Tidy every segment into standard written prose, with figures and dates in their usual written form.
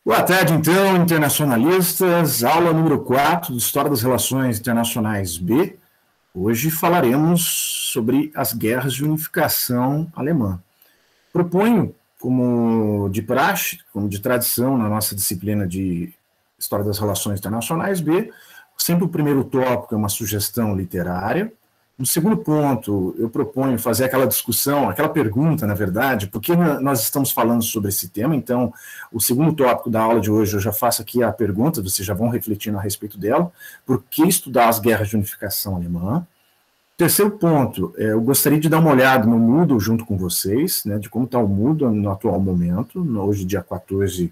Boa tarde, então, internacionalistas. Aula número 4 de História das Relações Internacionais B. Hoje falaremos sobre as guerras de unificação alemã. Proponho, como de praxe, como de tradição na nossa disciplina de História das Relações Internacionais B, sempre o primeiro tópico é uma sugestão literária. No segundo ponto, eu proponho fazer aquela discussão, aquela pergunta, na verdade, por que nós estamos falando sobre esse tema. Então, o segundo tópico da aula de hoje, eu já faço aqui a pergunta, vocês já vão refletindo a respeito dela. Por que estudar as guerras de unificação alemã? Terceiro ponto, eu gostaria de dar uma olhada no Moodle junto com vocês, né, de como está o Moodle no atual momento, hoje dia 14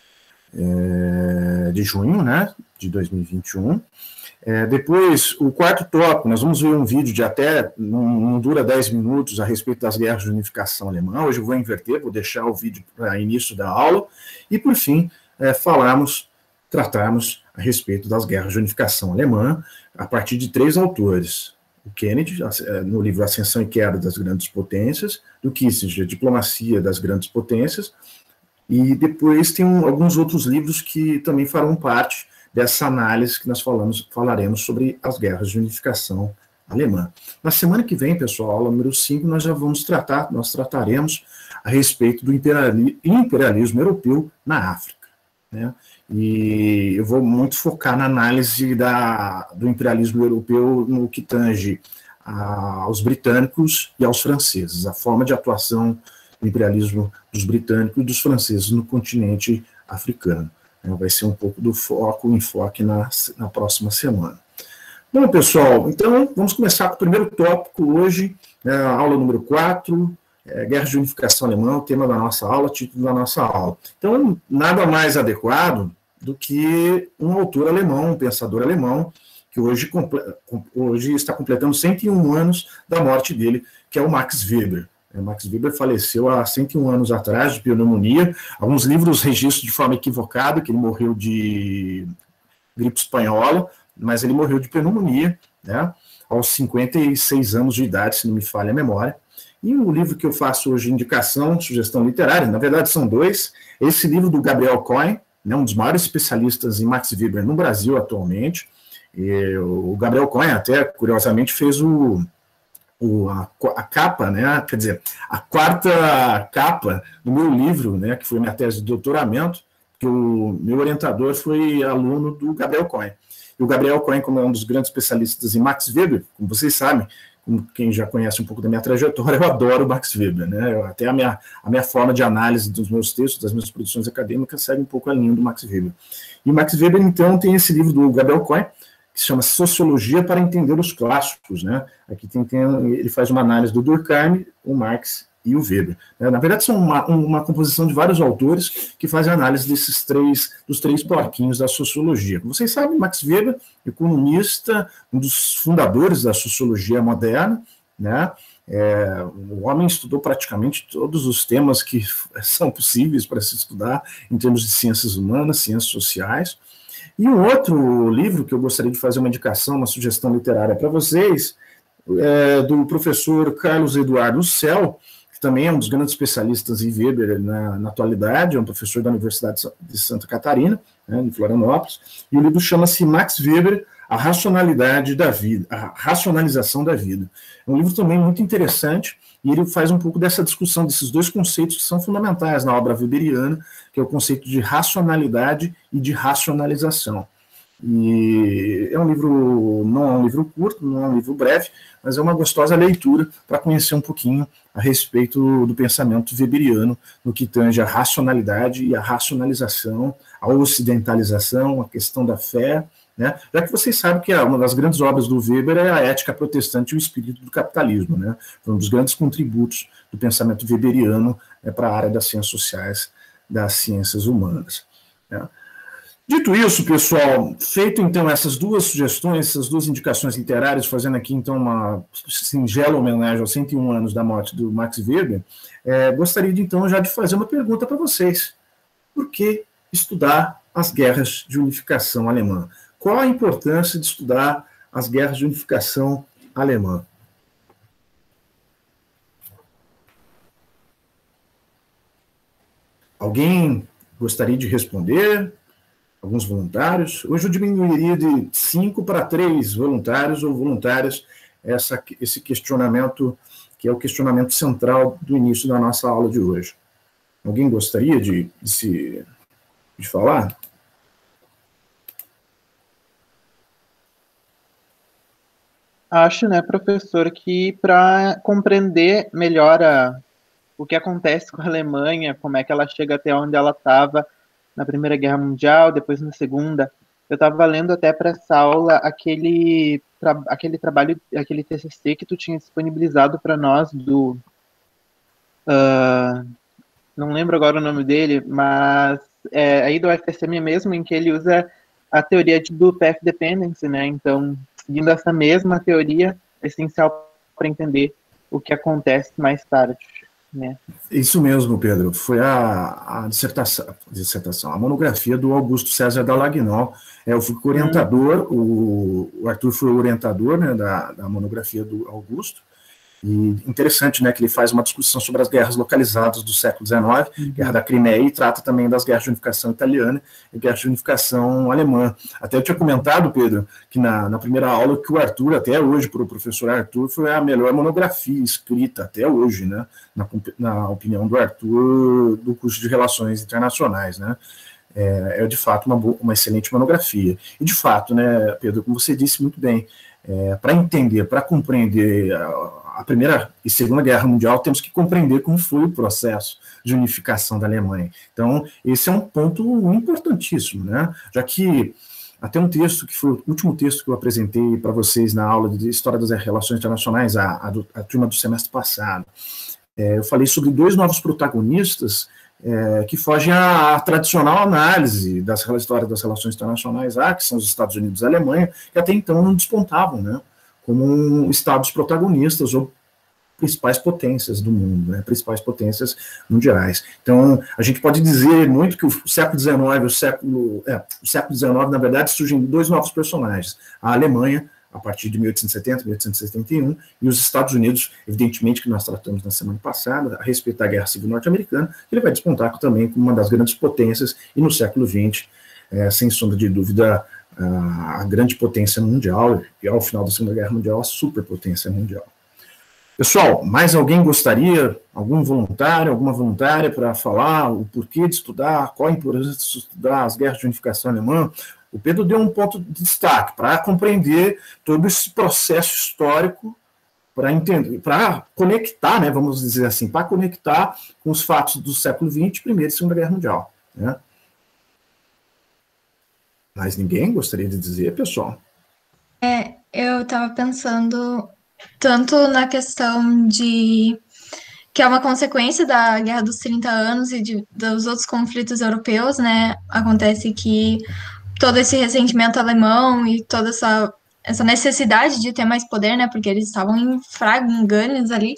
de junho, né, de 2021. Depois, o quarto tópico, nós vamos ver um vídeo de até, não dura 10 minutos, a respeito das guerras de unificação alemã. Hoje eu vou inverter, vou deixar o vídeo para início da aula. E, por fim, tratarmos a respeito das guerras de unificação alemã, a partir de 3 autores. O Kennedy, no livro Ascensão e Queda das Grandes Potências, do Kissinger, Diplomacia das Grandes Potências, e depois tem alguns outros livros que também farão parte dessa análise que nós falaremos sobre as guerras de unificação alemã. Na semana que vem, pessoal, aula número 5, nós trataremos a respeito do imperialismo europeu na África, né? E eu vou muito focar na análise do imperialismo europeu no que tange aos britânicos e aos franceses, a forma de atuação do imperialismo dos britânicos e dos franceses no continente africano. Vai ser um pouco do enfoque na próxima semana. Bom, pessoal, então vamos começar com o primeiro tópico hoje, aula número 4, Guerras de Unificação Alemã, o tema da nossa aula, título da nossa aula. Então, nada mais adequado do que um autor alemão, um pensador alemão, que hoje está completando 101 anos da morte dele, que é o Max Weber. Max Weber faleceu há 101 anos atrás de pneumonia. Alguns livros registram de forma equivocada que ele morreu de gripe espanhola, mas ele morreu de pneumonia, né, aos 56 anos de idade, se não me falha a memória. E o livro que eu faço hoje, indicação, sugestão literária, na verdade são 2. Esse livro do Gabriel Cohen, né, um dos maiores especialistas em Max Weber no Brasil atualmente. E o Gabriel Cohen, até curiosamente, fez a capa, né, quer dizer, a quarta capa do meu livro, né, que foi minha tese de doutoramento, que o meu orientador foi aluno do Gabriel Cohen. E o Gabriel Cohen, como é um dos grandes especialistas em Max Weber, como vocês sabem, como quem já conhece um pouco da minha trajetória, eu adoro Max Weber, né, até a minha forma de análise dos meus textos, das minhas produções acadêmicas, segue um pouco a linha do Max Weber. E o Max Weber, então, tem esse livro do Gabriel Cohen, que se chama Sociologia para Entender os Clássicos, né? Aqui ele faz uma análise do Durkheim, o Marx e o Weber. Na verdade, são uma composição de vários autores que fazem análise dos três porquinhos da sociologia. Como vocês sabem, Max Weber, economista, um dos fundadores da sociologia moderna, né? O homem estudou praticamente todos os temas que são possíveis para se estudar em termos de ciências humanas, ciências sociais. E um outro livro que eu gostaria de fazer uma indicação, uma sugestão literária para vocês, é do professor Carlos Eduardo Sell, que também é um dos grandes especialistas em Weber na atualidade, é um professor da Universidade de Santa Catarina, né, em Florianópolis, e o livro chama-se Max Weber, a racionalidade da vida, a racionalização da vida. É um livro também muito interessante, e ele faz um pouco dessa discussão desses 2 conceitos que são fundamentais na obra weberiana, que é o conceito de racionalidade e de racionalização. E é um livro, não é um livro curto, não é um livro breve, mas é uma gostosa leitura para conhecer um pouquinho a respeito do pensamento weberiano no que tange a racionalidade e a racionalização, a ocidentalização, a questão da fé, né? Já que vocês sabem que uma das grandes obras do Weber é a Ética Protestante e o Espírito do Capitalismo, né? Foi um dos grandes contributos do pensamento weberiano para a área das ciências sociais, das ciências humanas, né? Dito isso, pessoal, feito então essas 2 sugestões, essas 2 indicações literárias, fazendo aqui então uma singela homenagem aos 101 anos da morte do Max Weber, gostaria de então já de fazer uma pergunta para vocês. Por que estudar as guerras de unificação alemã? Qual a importância de estudar as guerras de unificação alemã? Alguém gostaria de responder? Alguns voluntários? Hoje eu diminuiria de 5 para 3 voluntários ou voluntárias esse questionamento, que é o questionamento central do início da nossa aula de hoje. Alguém gostaria de falar? Acho, né, professor, que para compreender melhor o que acontece com a Alemanha, como é que ela chega até onde ela estava na Primeira Guerra Mundial, depois na Segunda, eu estava lendo até para essa aula aquele trabalho, aquele TCC que tu tinha disponibilizado para nós não lembro agora o nome dele, mas aí do FSM mesmo, em que ele usa a teoria do Path Dependency, né? Então, seguindo essa mesma teoria, é essencial para entender o que acontece mais tarde, né? Isso mesmo, Pedro. Foi a dissertação, a monografia do Augusto César Dallagnol. Eu fui orientador, o Arthur foi o orientador, né, da monografia do Augusto. E interessante, né, que ele faz uma discussão sobre as guerras localizadas do século XIX, Guerra da Crimeia, e trata também das guerras de unificação italiana e guerras de unificação alemã. Até eu tinha comentado, Pedro, que na primeira aula que o Arthur, até hoje, para o professor Arthur, foi a melhor monografia escrita até hoje, né, na opinião do Arthur, do curso de Relações Internacionais, né. É de fato uma excelente monografia. E de fato, né, Pedro, como você disse muito bem, para entender, para compreender a Primeira e Segunda Guerra Mundial, temos que compreender como foi o processo de unificação da Alemanha. Então, esse é um ponto importantíssimo, né? Já que até um texto, que foi o último texto que eu apresentei para vocês na aula de História das Relações Internacionais, a turma do semestre passado, eu falei sobre 2 novos protagonistas que fogem à tradicional análise da história das relações internacionais, que são os Estados Unidos e a Alemanha, que até então não despontavam, né, como estados protagonistas ou principais potências do mundo, né, principais potências mundiais. Então, a gente pode dizer muito que o século XIX, na verdade, surgem 2 novos personagens, a Alemanha, a partir de 1870, 1871, e os Estados Unidos, evidentemente, que nós tratamos na semana passada, a respeito da Guerra Civil Norte-Americana, ele vai despontar também como uma das grandes potências, e no século XX, sem sombra de dúvida, a grande potência mundial, e ao final da Segunda Guerra Mundial, a superpotência mundial. Pessoal, mais alguém gostaria, algum voluntário, alguma voluntária, para falar o porquê de estudar, qual a importância de estudar as guerras de unificação alemã? O Pedro deu um ponto de destaque para compreender todo esse processo histórico, para entender, para conectar, né, vamos dizer assim, para conectar com os fatos do século XX, Primeira e Segunda Guerra Mundial, né? Mas ninguém gostaria de dizer, pessoal? Eu estava pensando tanto na questão de que é uma consequência da Guerra dos 30 anos e dos outros conflitos europeus, né? Acontece que todo esse ressentimento alemão e toda essa necessidade de ter mais poder, né? Porque eles estavam em frangalhos ali,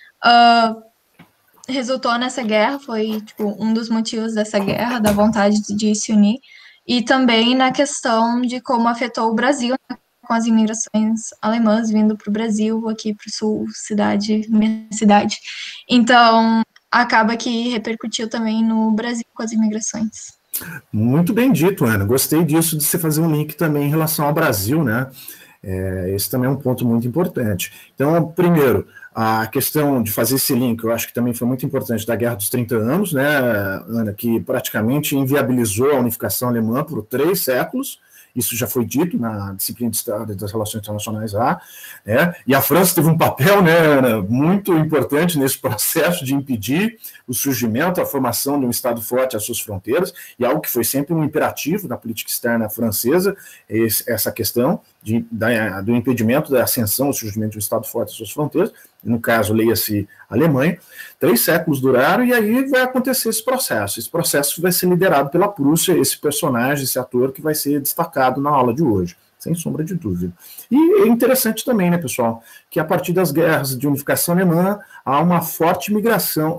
resultou nessa guerra, foi tipo, um dos motivos dessa guerra, da vontade de se unir, e também na questão de como afetou o Brasil, né, com as imigrações alemãs vindo para o Brasil, aqui para o sul, minha cidade. Então, acaba que repercutiu também no Brasil com as imigrações. Muito bem dito, Ana. Gostei disso, de você fazer um link também em relação ao Brasil, né? Esse também é um ponto muito importante. Então, primeiro, a questão de fazer esse link, eu acho que também foi muito importante da Guerra dos 30 anos, né, Ana, que praticamente inviabilizou a unificação alemã por 3 séculos. Isso já foi dito na disciplina de História das Relações Internacionais né? E a França teve um papel, né, Ana, muito importante nesse processo de impedir o surgimento, a formação de um Estado forte às suas fronteiras, e algo que foi sempre um imperativo da política externa francesa, essa questão do impedimento da ascensão, o surgimento de um Estado forte às suas fronteiras, no caso, leia-se Alemanha. 3 séculos duraram, e aí vai acontecer esse processo. Esse processo vai ser liderado pela Prússia, esse personagem, esse ator que vai ser destacado na aula de hoje, sem sombra de dúvida. E é interessante também, né, pessoal, que a partir das guerras de unificação alemã, há uma forte migração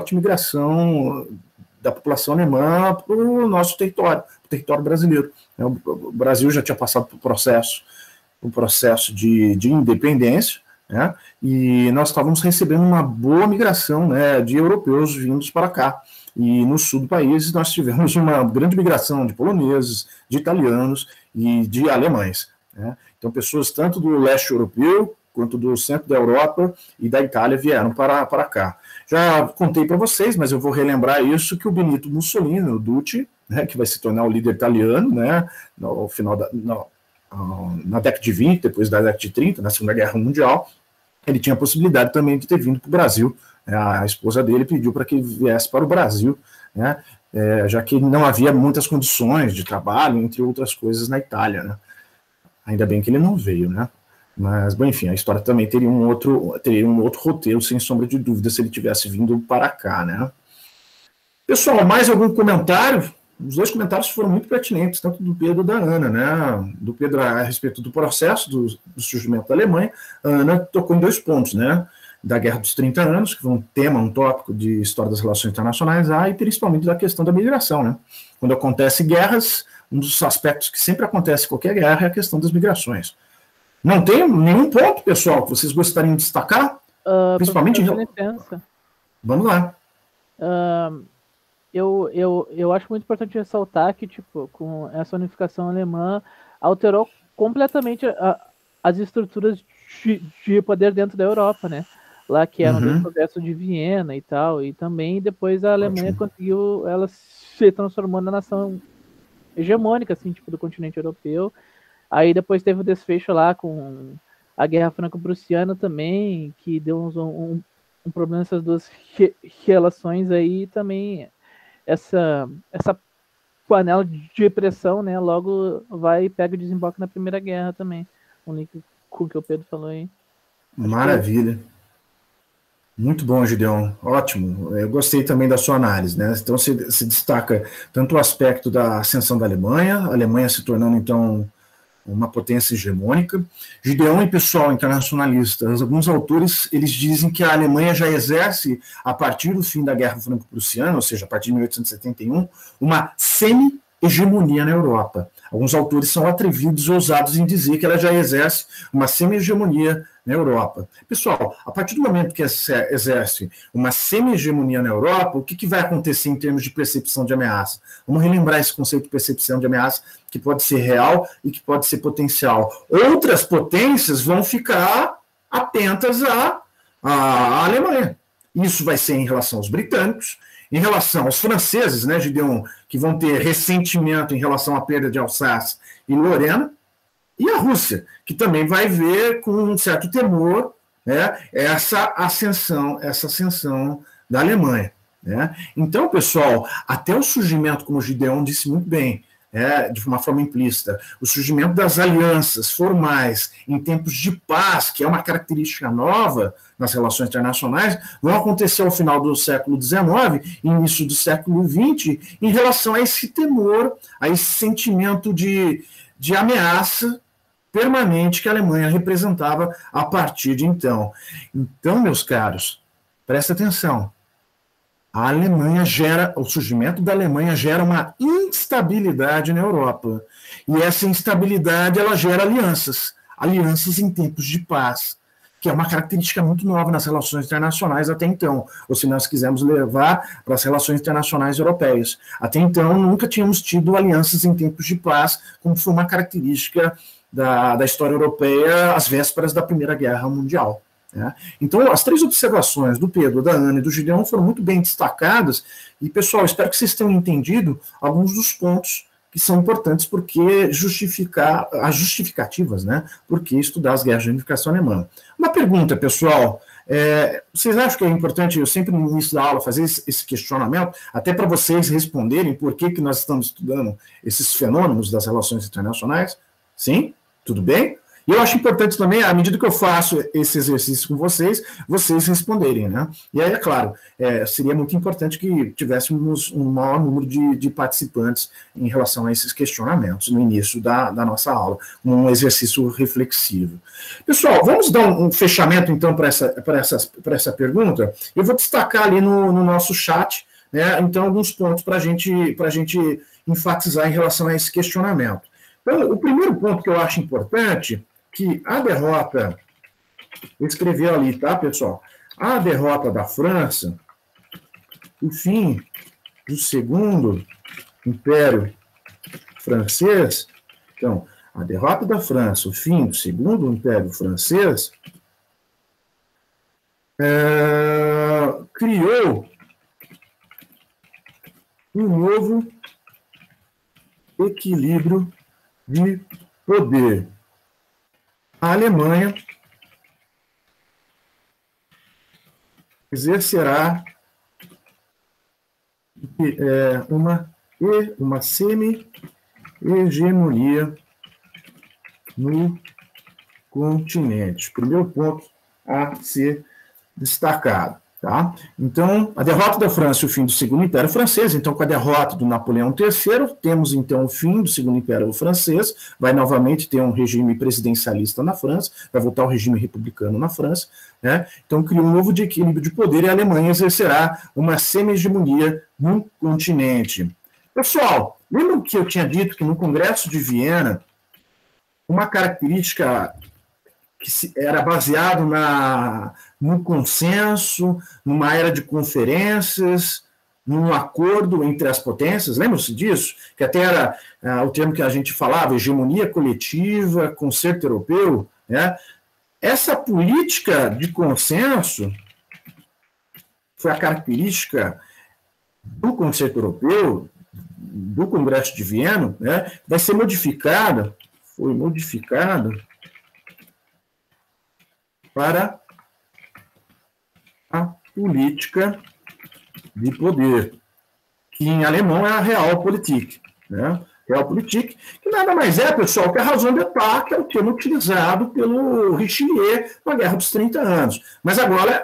da população alemã para o nosso território, o território brasileiro. O Brasil já tinha passado por um processo de independência, né? E nós estávamos recebendo uma boa migração, né, de europeus vindos para cá. E no sul do país nós tivemos uma grande migração de poloneses, de italianos e de alemães, né? Então pessoas tanto do leste europeu quanto do centro da Europa e da Itália vieram para cá. Já contei para vocês, mas eu vou relembrar isso, que o Benito Mussolini, o Duce, né, que vai se tornar o líder italiano, né, no final na década de 20, depois da década de 30, na Segunda Guerra Mundial, ele tinha a possibilidade também de ter vindo para o Brasil. A esposa dele pediu para que viesse para o Brasil, né, já que não havia muitas condições de trabalho, entre outras coisas, na Itália, né. Ainda bem que ele não veio, né. Mas, bom, enfim, a história também teria um outro roteiro, sem sombra de dúvida, se ele tivesse vindo para cá, né. Pessoal, mais algum comentário? Os dois comentários foram muito pertinentes, tanto do Pedro e da Ana, né? Do Pedro a respeito do processo do surgimento da Alemanha. A Ana tocou em 2 pontos, né? Da Guerra dos 30 Anos, que foi um tema, um tópico de história das relações internacionais, e principalmente da questão da migração, né? Quando acontecem guerras, um dos aspectos que sempre acontece em qualquer guerra é a questão das migrações. Não tem nenhum ponto, pessoal, que vocês gostariam de destacar? Principalmente... Vamos lá. Eu acho muito importante ressaltar que, tipo, com essa unificação alemã, alterou completamente as estruturas de poder dentro da Europa, né? Lá que era o Congresso de Viena e tal, e também depois a Alemanha conseguiu, ela se transformou na nação hegemônica, assim, tipo, do continente europeu. Aí depois teve o desfecho lá com a Guerra Franco-Prussiana também, que deu um problema nessas duas relações aí também. Essa panela de pressão, né, logo vai e pega e desemboca na Primeira Guerra também. Um link com o que o Pedro falou aí. Maravilha. Muito bom, Gideon. Ótimo. Eu gostei também da sua análise, né? Então se destaca tanto o aspecto da ascensão da Alemanha, a Alemanha se tornando, então, uma potência hegemônica. Gideon e pessoal internacionalista, alguns autores, eles dizem que a Alemanha já exerce, a partir do fim da Guerra Franco-Prussiana, ou seja, a partir de 1871, uma semi-hegemonia na Europa. Alguns autores são atrevidos e ousados em dizer que ela já exerce uma semi-hegemonia na Europa. Pessoal, a partir do momento que exerce uma semi-hegemonia na Europa, o que vai acontecer em termos de percepção de ameaça? Vamos relembrar esse conceito de percepção de ameaça, que pode ser real e que pode ser potencial. Outras potências vão ficar atentas à Alemanha. Isso vai ser em relação aos britânicos, em relação aos franceses, né, Gideon, que vão ter ressentimento em relação à perda de Alsácia e Lorena, e a Rússia, que também vai ver com um certo temor, né, essa ascensão da Alemanha, né? Então, pessoal, até o surgimento, como o Gideon disse muito bem, de uma forma implícita, o surgimento das alianças formais em tempos de paz, que é uma característica nova nas relações internacionais, vão acontecer ao final do século XIX, início do século XX, em relação a esse temor, a esse sentimento de ameaça permanente que a Alemanha representava a partir de então. Então, meus caros, presta atenção. O surgimento da Alemanha gera uma instabilidade na Europa. E essa instabilidade, ela gera alianças em tempos de paz, que é uma característica muito nova nas relações internacionais até então, ou se nós quisermos levar para as relações internacionais europeias. Até então, nunca tínhamos tido alianças em tempos de paz, como foi uma característica da história europeia às vésperas da Primeira Guerra Mundial. Então, as 3 observações do Pedro, da Ana e do Gideon foram muito bem destacadas, e, pessoal, espero que vocês tenham entendido alguns dos pontos que são importantes porque justificar as justificativas, né? Por que estudar as guerras de unificação alemã. Uma pergunta, pessoal, vocês acham que é importante, eu sempre no início da aula, fazer esse questionamento, até para vocês responderem por que nós estamos estudando esses fenômenos das relações internacionais? Sim? Tudo bem? E eu acho importante também, à medida que eu faço esse exercício com vocês responderem, né? E aí, é claro, seria muito importante que tivéssemos um maior número de participantes em relação a esses questionamentos no início da nossa aula, um exercício reflexivo. Pessoal, vamos dar um fechamento, então, para essa pergunta. Eu vou destacar ali no nosso chat, né, então, alguns pontos para a gente enfatizar em relação a esse questionamento. Então, o primeiro ponto que eu acho importante, que a derrota escreveu ali, tá, pessoal? A derrota da França, o fim do Segundo Império Francês. Então, a derrota da França, o fim do Segundo Império Francês, criou um novo equilíbrio de poder. A Alemanha exercerá uma semi-hegemonia no continente. Primeiro ponto a ser destacado. Tá? Então, a derrota da França e o fim do Segundo Império Francês. Então, com a derrota do Napoleão III, temos então o fim do Segundo Império Francês, vai novamente ter um regime presidencialista na França, vai voltar ao regime republicano na França, né? Então, cria um novo equilíbrio de poder e a Alemanha exercerá uma semi-hegemonia no continente. Pessoal, lembram que eu tinha dito que no Congresso de Viena, uma característica que era baseado no consenso, numa era de conferências, num acordo entre as potências, lembram-se disso? Que até era o termo que a gente falava, hegemonia coletiva, concerto europeu, né? Essa política de consenso foi a característica do concerto europeu, do Congresso de Viena, né? Vai ser modificada, foi modificada para a política de poder, que em alemão é a Realpolitik, né? Realpolitik, que nada mais é, pessoal, que a razão d'etat, que é o termo utilizado pelo Richelieu na Guerra dos 30 Anos. Mas agora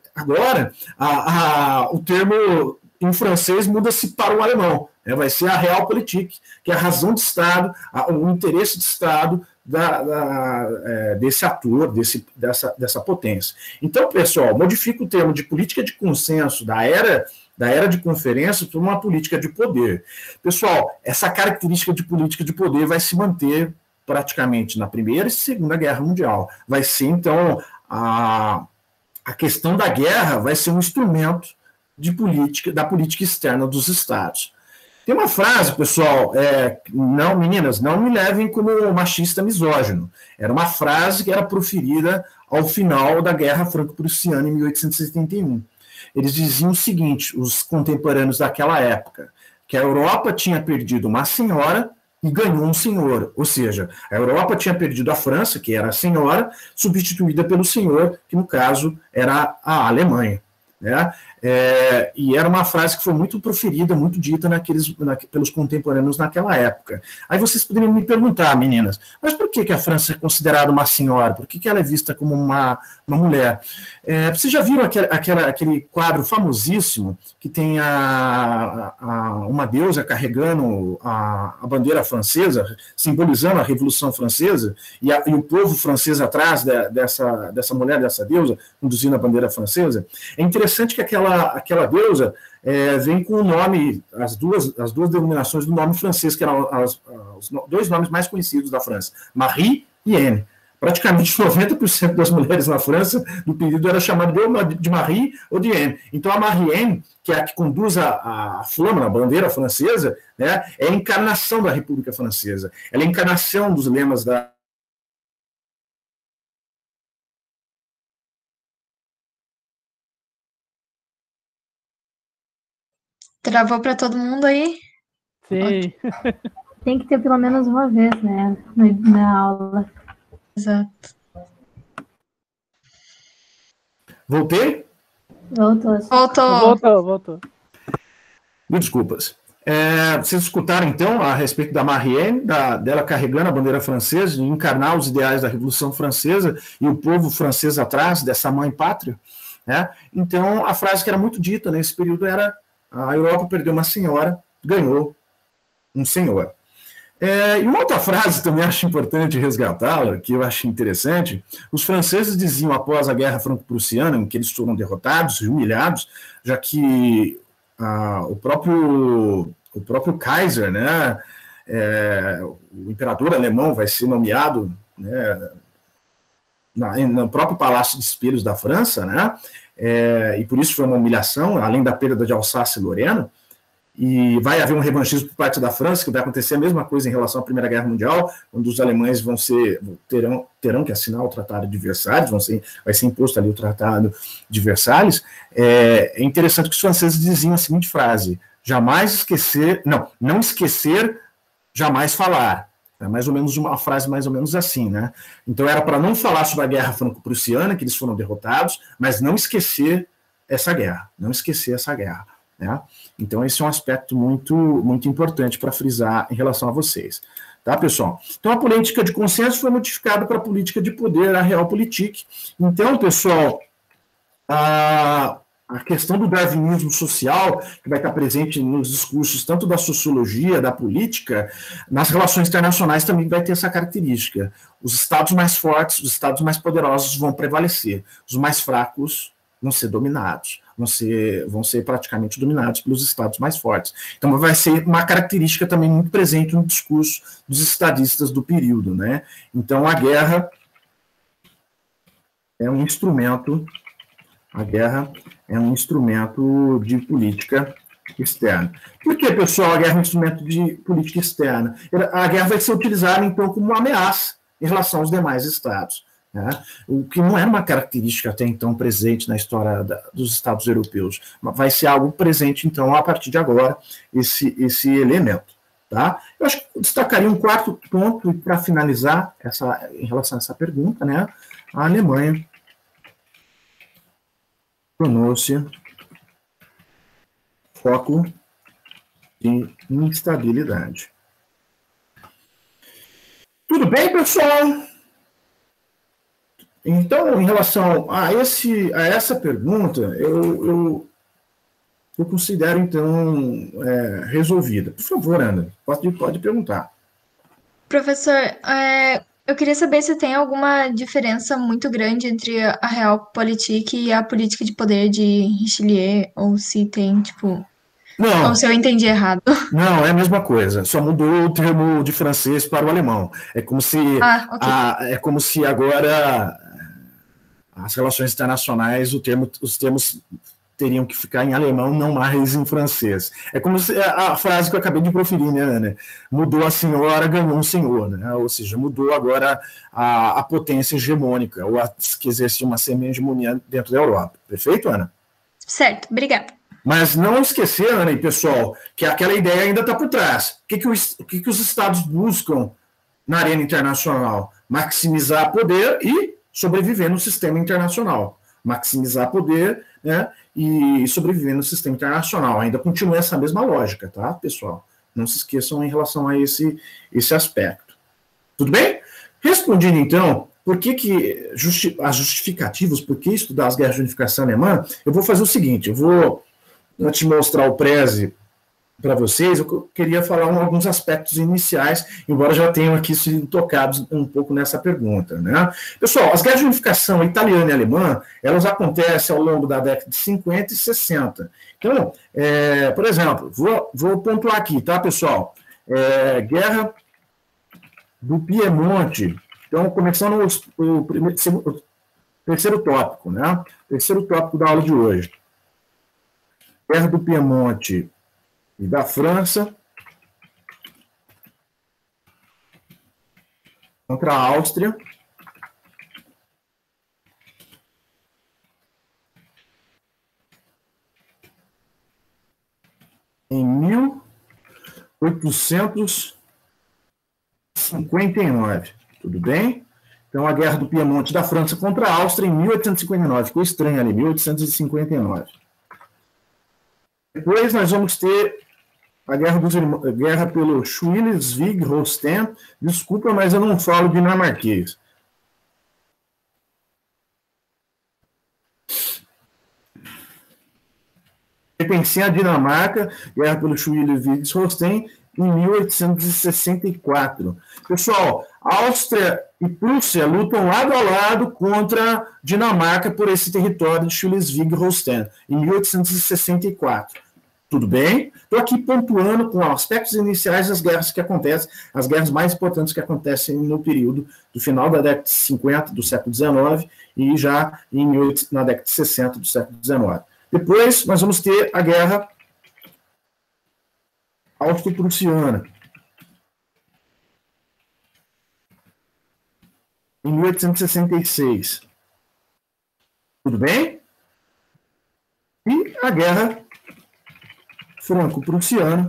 o termo em francês muda-se para o alemão, né? Vai ser a Realpolitik, que é a razão de Estado, o interesse de Estado desse ator, dessa potência. Então, pessoal, modifica o termo de política de consenso da era de conferência para uma política de poder. Pessoal, essa característica de política de poder vai se manter praticamente na Primeira e Segunda Guerra Mundial. Vai ser, então, a questão da guerra vai ser um instrumento da política externa dos Estados. Tem uma frase, pessoal, não, meninas, não me levem como machista misógino. Era uma frase que era proferida ao final da Guerra Franco-Prussiana, em 1871. Eles diziam o seguinte, os contemporâneos daquela época, que a Europa tinha perdido uma senhora e ganhou um senhor. Ou seja, a Europa tinha perdido a França, que era a senhora, substituída pelo senhor, que no caso era a Alemanha, né? E era uma frase que foi muito proferida, muito dita pelos contemporâneos naquela época. Aí vocês poderiam me perguntar, meninas, mas por que a França é considerada uma senhora? Por que ela é vista como uma mulher? Vocês já viram aquele quadro famosíssimo que tem uma deusa carregando a bandeira francesa, simbolizando a Revolução Francesa, e o povo francês atrás dessa mulher, dessa deusa, conduzindo a bandeira francesa? É interessante que aquela deusa vem com o nome, as duas denominações do nome francês, que eram os dois nomes mais conhecidos da França, Marie e Anne. Praticamente 90% das mulheres na França, no período, era chamada de Marie ou de Anne. Então, a Marie Anne, que é a que conduz a flama, a bandeira francesa, né, é a encarnação da República Francesa. Ela é a encarnação dos lemas da Travou para todo mundo aí? Sim. Tem que ter pelo menos uma vez, né, na aula. Exato. Voltei? Voltou. Me desculpas. Vocês escutaram, então, a respeito da Marianne, dela carregando a bandeira francesa, de encarnar os ideais da Revolução Francesa e o povo francês atrás dessa mãe pátria, né? Então, a frase que era muito dita nesse período era: a Europa perdeu uma senhora, ganhou um senhor. E uma outra frase também acho importante resgatá-la, que eu acho interessante: os franceses diziam após a Guerra Franco-Prussiana, em que eles foram derrotados e humilhados, já que o próprio Kaiser, né, o imperador alemão, vai ser nomeado, né, no próprio Palácio de Espelhos da França, né? E por isso foi uma humilhação, além da perda de Alsácia e Lorena. E vai haver um revanchismo por parte da França, que vai acontecer a mesma coisa em relação à Primeira Guerra Mundial, onde os alemães terão que assinar o Tratado de Versalhes, vai ser imposto ali o Tratado de Versalhes. É interessante que os franceses diziam a seguinte frase: jamais esquecer, não esquecer, jamais falar. É mais ou menos uma frase mais ou menos assim, né? Então era para não falar sobre a Guerra Franco-Prussiana, que eles foram derrotados, mas não esquecer essa guerra, né? Então, esse é um aspecto muito, muito importante para frisar em relação a vocês. Tá, pessoal? Então, a política de consenso foi modificada para a política de poder, a Realpolitik. Então, pessoal, a questão do darwinismo social, que vai estar presente nos discursos tanto da sociologia, da política, nas relações internacionais também vai ter essa característica. Os estados mais fortes, os estados mais poderosos vão prevalecer. Os mais fracos vão ser dominados. Vão ser praticamente dominados pelos estados mais fortes. Então, vai ser uma característica também muito presente no discurso dos estadistas do período, né? Então, a guerra é um instrumento de política externa. Por que, pessoal, a guerra é um instrumento de política externa? A guerra vai ser utilizada, então, como uma ameaça em relação aos demais estados. Né? O que não é uma característica até então presente na história dos Estados europeus, mas vai ser algo presente, então, a partir de agora, esse elemento. Tá? Eu acho que eu destacaria um quarto ponto, para finalizar em relação a essa pergunta, né? A Alemanha tornou-se foco de instabilidade. Tudo bem, pessoal? Então, em relação a essa pergunta, eu considero, então, resolvida. Por favor, Ana, pode perguntar. Professor, eu queria saber se tem alguma diferença muito grande entre a Realpolitik e a política de poder de Richelieu, ou se tem, tipo... Não. Ou se eu entendi errado. Não, é a mesma coisa, só mudou o termo de francês para o alemão. É como se, okay. É como se agora as relações internacionais, os termos teriam que ficar em alemão, não mais em francês. É como se a frase que eu acabei de proferir, né, Ana? Mudou a senhora, ganhou um senhor, né? Ou seja, mudou agora a potência hegemônica, ou que exerce uma semi-hegemonia dentro da Europa. Perfeito, Ana? Certo, obrigada. Mas não esquecer, Ana e pessoal, que aquela ideia ainda está por trás. O que os Estados buscam na arena internacional? Maximizar poder e sobreviver no sistema internacional. Maximizar poder, né, e sobreviver no sistema internacional. Ainda continua essa mesma lógica, tá, pessoal? Não se esqueçam em relação a esse aspecto. Tudo bem? Respondido, então, as justificativas, por que estudar as guerras de unificação alemã, eu vou fazer o seguinte, eu vou te mostrar o Prezi para vocês, eu queria falar alguns aspectos iniciais, embora já tenham aqui sido tocados um pouco nessa pergunta, né? Pessoal, as guerras de unificação italiana e alemã, elas acontecem ao longo da década de 50 e 60. Então, por exemplo, vou pontuar aqui, tá, pessoal? Guerra do Piemonte. Então, começando o terceiro tópico, né? Terceiro tópico da aula de hoje. Guerra do Piemonte e da França contra a Áustria. Em 1859. Tudo bem? Então, a Guerra do Piemonte da França contra a Áustria em 1859. Ficou estranho ali, 1859. Depois nós vamos ter a guerra pelo Schleswig-Holstein. Desculpa, mas eu não falo dinamarquês. Pertencia à Dinamarca, guerra pelo Schleswig-Holstein, em 1864. Pessoal, Áustria e Prússia lutam lado a lado contra Dinamarca por esse território de Schleswig-Holstein, em 1864. Tudo bem? Estou aqui pontuando com aspectos iniciais das guerras que acontecem, as guerras mais importantes que acontecem no período do final da década de 50 do século XIX e já na década de 60 do século XIX. Depois, nós vamos ter a guerra austro-prussiana, em 1866. Tudo bem? E a guerra franco-prussiana,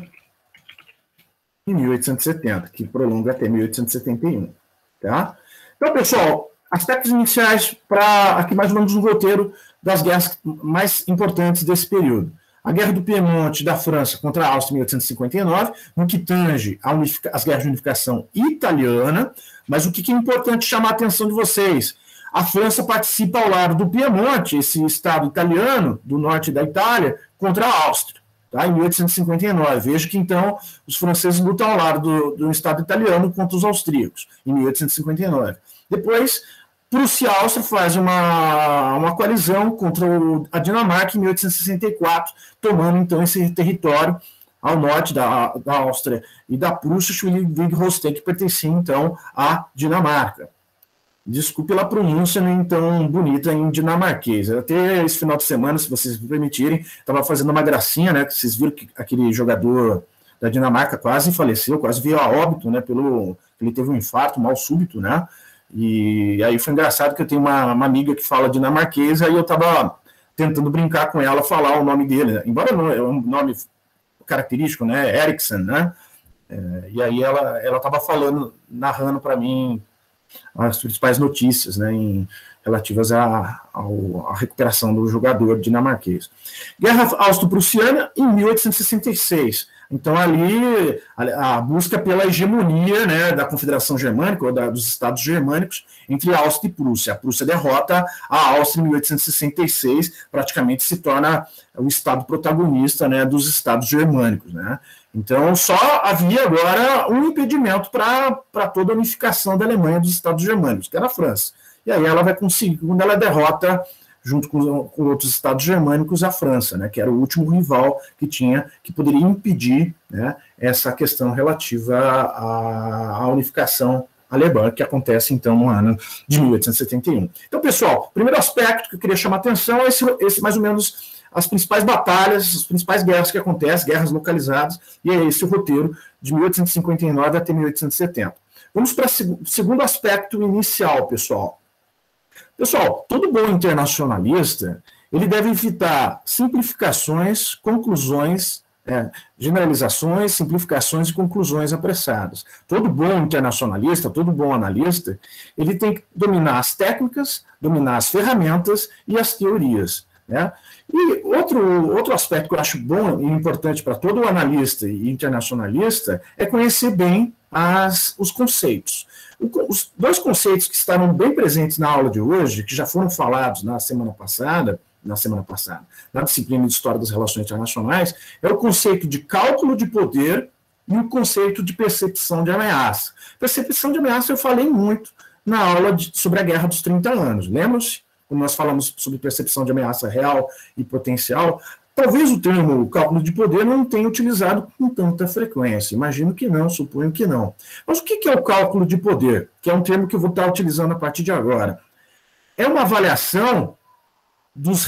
em 1870, que prolonga até 1871. Tá? Então, pessoal, aspectos iniciais para aqui mais ou menos um roteiro das guerras mais importantes desse período. A Guerra do Piemonte da França contra a Áustria em 1859, no que tange as guerras de unificação italiana, mas o que é importante chamar a atenção de vocês? A França participa ao lado do Piemonte, esse estado italiano, do norte da Itália, contra a Áustria. Tá, em 1859. Veja que, então, os franceses lutam ao lado do Estado italiano contra os austríacos, em 1859. Depois, Prússia e Áustria fazem uma coalizão contra a Dinamarca em 1864, tomando, então, esse território ao norte da Áustria e da Prússia, Schleswig-Holstein, que pertencia, então, à Dinamarca. Desculpe pela pronúncia nem tão bonita em dinamarquês. Até esse final de semana, se vocês me permitirem, estava fazendo uma gracinha, né? Que vocês viram que aquele jogador da Dinamarca quase faleceu, quase veio a óbito, né? Ele teve um infarto, mal súbito, né? E aí foi engraçado que eu tenho uma amiga que fala dinamarquês, aí eu estava tentando brincar com ela, falar o nome dele, né? Embora não é um nome característico, né? Eriksen, né? E aí ela estava falando, narrando para mim as principais notícias, né, relativas à recuperação do jogador dinamarquês. Guerra austro-prussiana em 1866. Então, ali, a busca pela hegemonia, né, da Confederação Germânica, ou dos Estados Germânicos, entre Áustria e Prússia. A Prússia derrota a Áustria em 1866, praticamente se torna o Estado protagonista, né, dos Estados Germânicos, né. Então, só havia agora um impedimento para toda a unificação da Alemanha dos Estados Germânicos, que era a França. E aí ela vai conseguir, quando ela derrota, junto com outros Estados Germânicos, a França, né, que era o último rival que poderia impedir, né, essa questão relativa à unificação alemã, que acontece, então, no ano de 1871. Então, pessoal, o primeiro aspecto que eu queria chamar a atenção é esse mais ou menos as principais batalhas, as principais guerras que acontecem, guerras localizadas, e é esse o roteiro de 1859 até 1870. Vamos para o segundo aspecto inicial, pessoal. Pessoal, todo bom internacionalista, ele deve evitar simplificações, conclusões, generalizações, simplificações e conclusões apressadas. Todo bom internacionalista, todo bom analista, ele tem que dominar as técnicas, dominar as ferramentas e as teorias, né? E outro aspecto que eu acho bom e importante para todo analista e internacionalista é conhecer bem os conceitos. Os dois conceitos que estavam bem presentes na aula de hoje, que já foram falados na semana passada, na disciplina de História das Relações Internacionais, é o conceito de cálculo de poder e o conceito de percepção de ameaça. Percepção de ameaça eu falei muito na aula sobre a Guerra dos 30 anos, lembram-se? Quando nós falamos sobre percepção de ameaça real e potencial, talvez o termo cálculo de poder não tenha utilizado com tanta frequência. Imagino que não, suponho que não. Mas o que é o cálculo de poder? Que é um termo que eu vou estar utilizando a partir de agora. É uma avaliação dos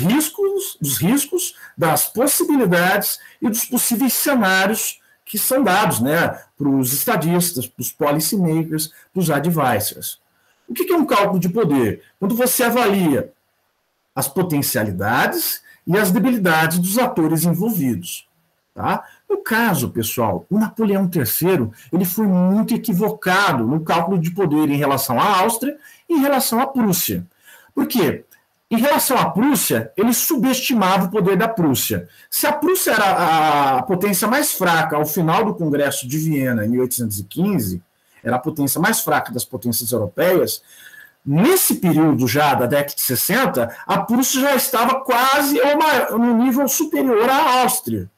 riscos, das possibilidades e dos possíveis cenários que são dados, né, para os estadistas, para os policymakers, para os advisors. O que é um cálculo de poder? Quando você avalia as potencialidades e as debilidades dos atores envolvidos. Tá? No caso, pessoal, o Napoleão III ele foi muito equivocado no cálculo de poder em relação à Áustria e em relação à Prússia. Por quê? Em relação à Prússia, ele subestimava o poder da Prússia. Se a Prússia era a potência mais fraca ao final do Congresso de Viena, em 1815, era a potência mais fraca das potências europeias, nesse período já da década de 60, a Prússia já estava quase no nível superior à Áustria.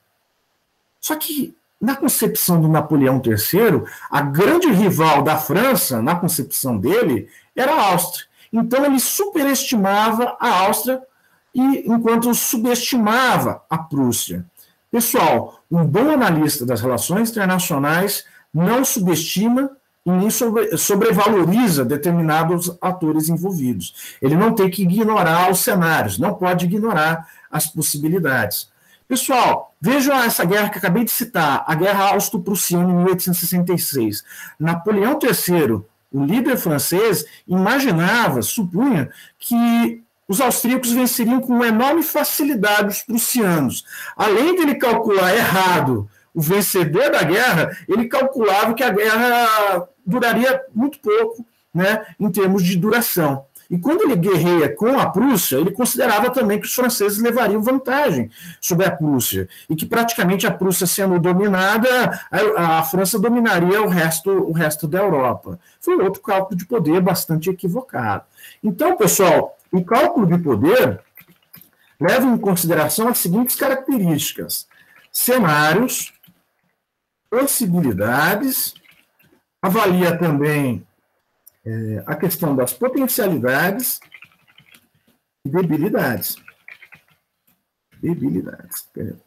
Só que, na concepção do Napoleão III, a grande rival da França, na concepção dele, era a Áustria. Então, ele superestimava a Áustria enquanto subestimava a Prússia. Pessoal, um bom analista das relações internacionais não subestima e nem sobrevaloriza determinados atores envolvidos. Ele não tem que ignorar os cenários, não pode ignorar as possibilidades. Pessoal, vejam essa guerra que acabei de citar, a Guerra Austro-Prussiana em 1866. Napoleão III, o líder francês, imaginava, supunha, que os austríacos venceriam com enorme facilidade os prussianos. Além de ele calcular errado o vencedor da guerra, ele calculava que a guerra duraria muito pouco, né, em termos de duração. E quando ele guerreia com a Prússia, ele considerava também que os franceses levariam vantagem sobre a Prússia, e que praticamente a Prússia sendo dominada, a França dominaria o resto da Europa. Foi outro cálculo de poder bastante equivocado. Então, pessoal, o cálculo de poder leva em consideração as seguintes características: cenários, possibilidades, avalia também a questão das potencialidades e debilidades. Debilidades.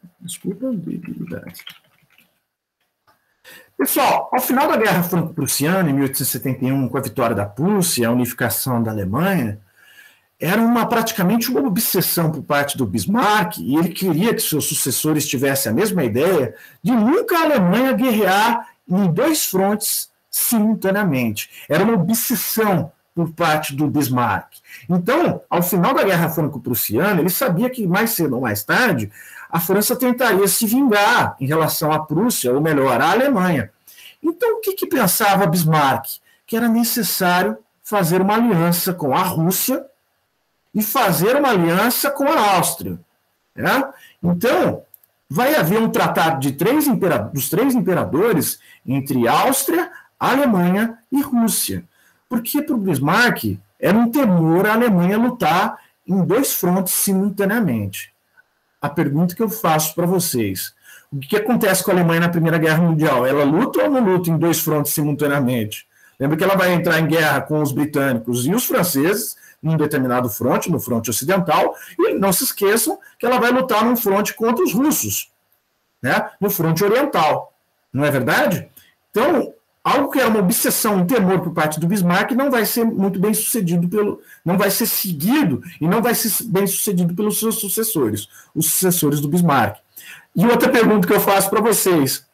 Pessoal, ao final da Guerra Franco-Prussiana, em 1871, com a vitória da Prússia, a unificação da Alemanha, era praticamente uma obsessão por parte do Bismarck, e ele queria que seus sucessores tivessem a mesma ideia de nunca a Alemanha guerrear em dois frontes simultaneamente. Era uma obsessão por parte do Bismarck. Então, ao final da Guerra Franco-Prussiana, ele sabia que mais cedo ou mais tarde a França tentaria se vingar em relação à Prússia, ou melhor, à Alemanha. Então, o que pensava Bismarck? Que era necessário fazer uma aliança com a Rússia e fazer uma aliança com a Áustria. Né? Então, vai haver um tratado dos três imperadores entre Áustria, Alemanha e Rússia. Porque para o Bismarck era um temor a Alemanha lutar em dois frontes simultaneamente. A pergunta que eu faço para vocês: o que acontece com a Alemanha na Primeira Guerra Mundial? Ela luta ou não luta em dois frontes simultaneamente? Lembra que ela vai entrar em guerra com os britânicos e os franceses num determinado fronte, no fronte ocidental, e não se esqueçam que ela vai lutar num fronte contra os russos, né, no fronte oriental. Não é verdade? Então, algo que era uma obsessão, um temor por parte do Bismarck não vai ser muito bem sucedido não vai ser seguido e não vai ser bem sucedido pelos seus sucessores, os sucessores do Bismarck. E outra pergunta que eu faço para vocês: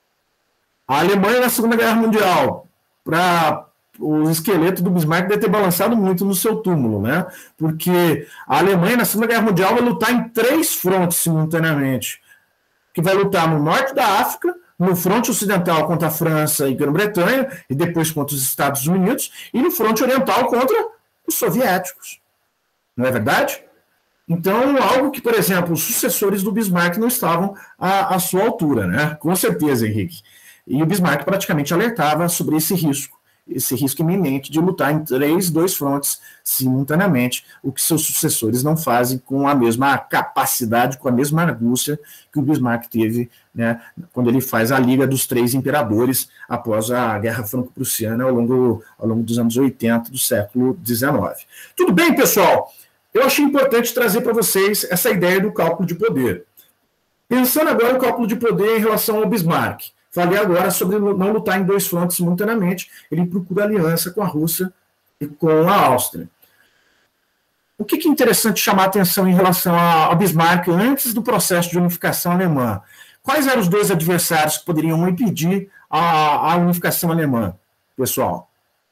a Alemanha na Segunda Guerra Mundial, o esqueleto do Bismarck deve ter balançado muito no seu túmulo, né? Porque a Alemanha na Segunda Guerra Mundial vai lutar em três frontes simultaneamente, que vai lutar no norte da África, no fronte ocidental contra a França e Grã-Bretanha, e depois contra os Estados Unidos, e no fronte oriental contra os soviéticos. Não é verdade? Então, algo que, por exemplo, os sucessores do Bismarck não estavam à sua altura, né? Com certeza, Henrique. E o Bismarck praticamente alertava sobre esse risco iminente de lutar em dois frontes simultaneamente, o que seus sucessores não fazem com a mesma capacidade, com a mesma argúcia que o Bismarck teve, né, quando ele faz a Liga dos Três Imperadores após a Guerra Franco-Prussiana ao longo dos anos 80 do século XIX. Tudo bem, pessoal? Eu achei importante trazer para vocês essa ideia do cálculo de poder. Pensando agora no cálculo de poder em relação ao Bismarck, falei agora sobre não lutar em dois frontes simultaneamente, ele procura aliança com a Rússia e com a Áustria. O que é interessante chamar a atenção em relação ao Bismarck antes do processo de unificação alemã? Quais eram os dois adversários que poderiam impedir a unificação alemã, pessoal?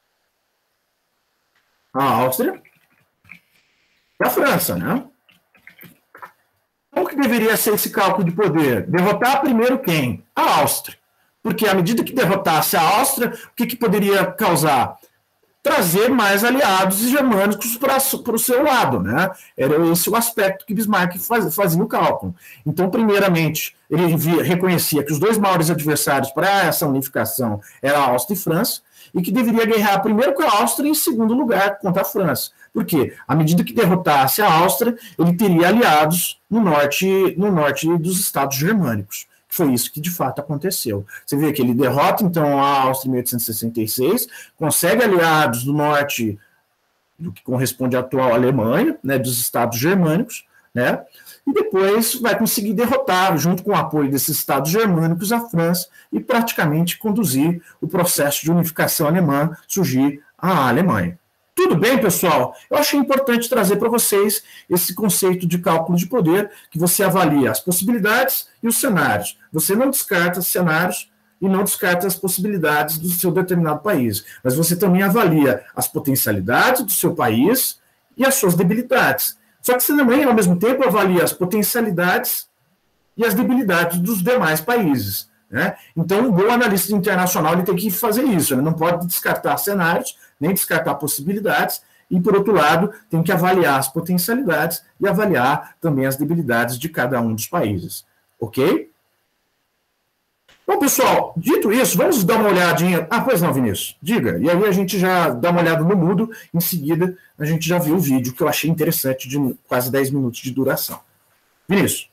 A Áustria e a França, né? Como que deveria ser esse cálculo de poder? Derrotar primeiro quem? A Áustria. Porque à medida que derrotasse a Áustria, o que poderia causar? Trazer mais aliados germânicos para o seu lado, né? Era esse o aspecto que Bismarck fazia o cálculo. Então, primeiramente, ele reconhecia que os dois maiores adversários para essa unificação eram a Áustria e a França, e que deveria guerrear primeiro com a Áustria e em segundo lugar contra a França. Por quê? À medida que derrotasse a Áustria, ele teria aliados no norte dos estados germânicos. Foi isso que de fato aconteceu. Você vê que ele derrota então a Áustria em 1866, consegue aliados do norte do que corresponde à atual Alemanha, né, dos estados germânicos, né? E depois vai conseguir derrotar, junto com o apoio desses estados germânicos, a França e praticamente conduzir o processo de unificação alemã, surgir a Alemanha. Tudo bem, pessoal? Eu achei importante trazer para vocês esse conceito de cálculo de poder, que você avalia as possibilidades e os cenários. Você não descarta os cenários e não descarta as possibilidades do seu determinado país, mas você também avalia as potencialidades do seu país e as suas debilidades. Só que você também, ao mesmo tempo, avalia as potencialidades e as debilidades dos demais países, né? Então, um bom analista internacional ele tem que fazer isso, ele não pode descartar cenários, nem descartar possibilidades, e, por outro lado, tem que avaliar as potencialidades e avaliar também as debilidades de cada um dos países. Ok? Bom, pessoal, dito isso, vamos dar uma olhadinha. Ah, pois não, Vinícius, diga. E aí a gente já dá uma olhada no mudo, em seguida a gente já viu o vídeo, que eu achei interessante, de quase 10 minutos de duração. Vinícius.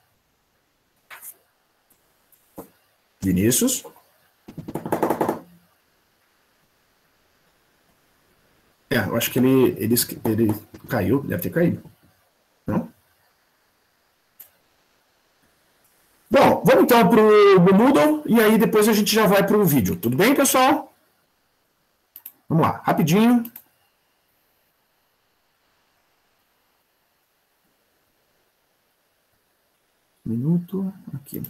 Vinícius. Eu acho que ele caiu, deve ter caído. Não? Bom, vamos então para o Moodle e aí depois a gente já vai para o vídeo. Tudo bem, pessoal? Vamos lá, rapidinho. Um minuto, aqui.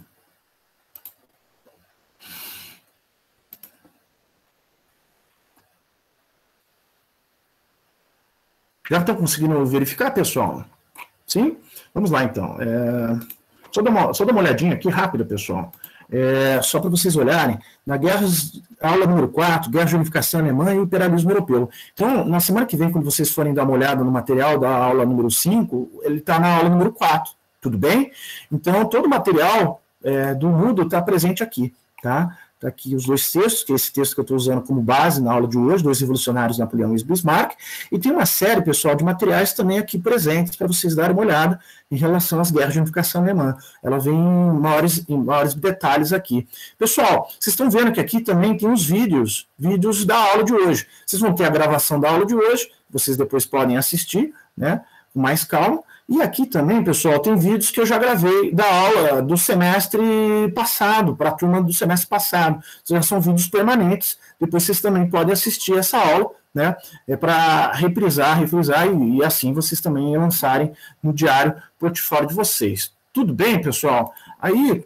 Já estão conseguindo verificar, pessoal? Sim? Vamos lá, então. Só dar uma olhadinha aqui rápida, pessoal. Só para vocês olharem, na aula número 4, Guerra de Unificação Alemã e o Imperialismo Europeu. Então, na semana que vem, quando vocês forem dar uma olhada no material da aula número 5, ele está na aula número 4, tudo bem? Então, todo o material do Moodle está presente aqui, tá? Está aqui os dois textos, que é esse texto que eu estou usando como base na aula de hoje, Dois Revolucionários, Napoleão e Bismarck, e tem uma série, pessoal, de materiais também aqui presentes para vocês darem uma olhada em relação às guerras de unificação alemã. Ela vem em maiores detalhes aqui. Pessoal, vocês estão vendo que aqui também tem os vídeos da aula de hoje. Vocês vão ter a gravação da aula de hoje, vocês depois podem assistir, né, com mais calma. E aqui também, pessoal, tem vídeos que eu já gravei da aula do semestre passado, para a turma do semestre passado. Já são vídeos permanentes. Depois vocês também podem assistir essa aula, né? Para reprisar, e assim vocês também lançarem no diário portfólio de vocês. Tudo bem, pessoal? Aí,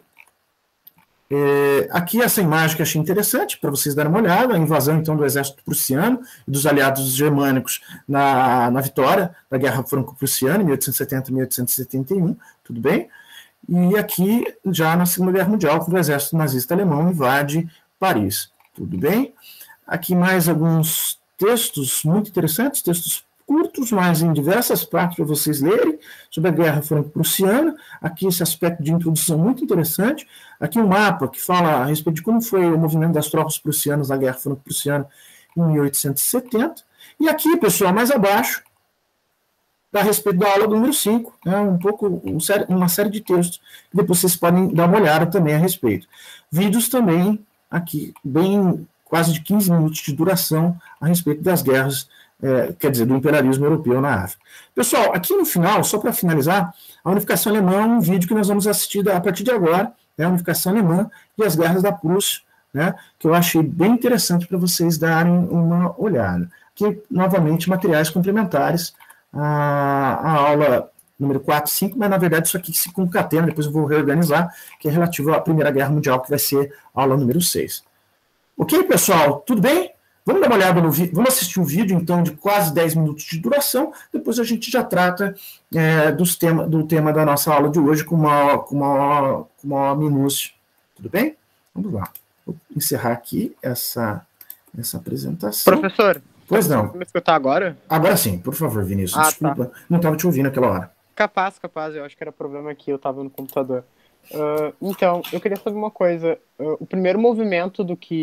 aqui essa imagem que eu achei interessante, para vocês darem uma olhada, a invasão, então, do exército prussiano e dos aliados germânicos na vitória da Guerra Franco-Prussiana, em 1870 e 1871, tudo bem? E aqui, já na Segunda Guerra Mundial, quando o exército nazista alemão invade Paris, tudo bem? Aqui mais alguns textos muito interessantes, textos curtos, mas em diversas partes para vocês lerem, sobre a Guerra Franco-Prussiana. Aqui esse aspecto de introdução muito interessante. Aqui um mapa que fala a respeito de como foi o movimento das tropas prussianas na Guerra Franco-Prussiana em 1870. E aqui, pessoal, mais abaixo, a respeito da aula número 5, né, uma série de textos, que depois vocês podem dar uma olhada também a respeito. Vídeos também, aqui, bem quase de 15 minutos de duração, a respeito das guerras, quer dizer, do imperialismo europeu na África. Pessoal, aqui no final, só para finalizar, a unificação alemã é um vídeo que nós vamos assistir a partir de agora, né, a unificação alemã e as guerras da Prússia, né, que eu achei bem interessante para vocês darem uma olhada. Aqui, novamente, materiais complementares à aula número 4 e 5, mas na verdade isso aqui se concatena, depois eu vou reorganizar, que é relativo à Primeira Guerra Mundial, que vai ser a aula número 6. Ok, pessoal? Tudo bem? Vamos dar uma olhada no vídeo, vamos assistir um vídeo, então, de quase 10 minutos de duração, depois a gente já trata do tema da nossa aula de hoje com uma minúcia. Tudo bem? Vamos lá. Vou encerrar aqui essa apresentação. Professor, pois não. Você me escutar agora? Agora sim, por favor, Vinícius. Desculpa, tá. Não estava te ouvindo naquela hora. Capaz, eu acho que era problema aqui, eu estava no computador. Então, eu queria saber uma coisa. O primeiro movimento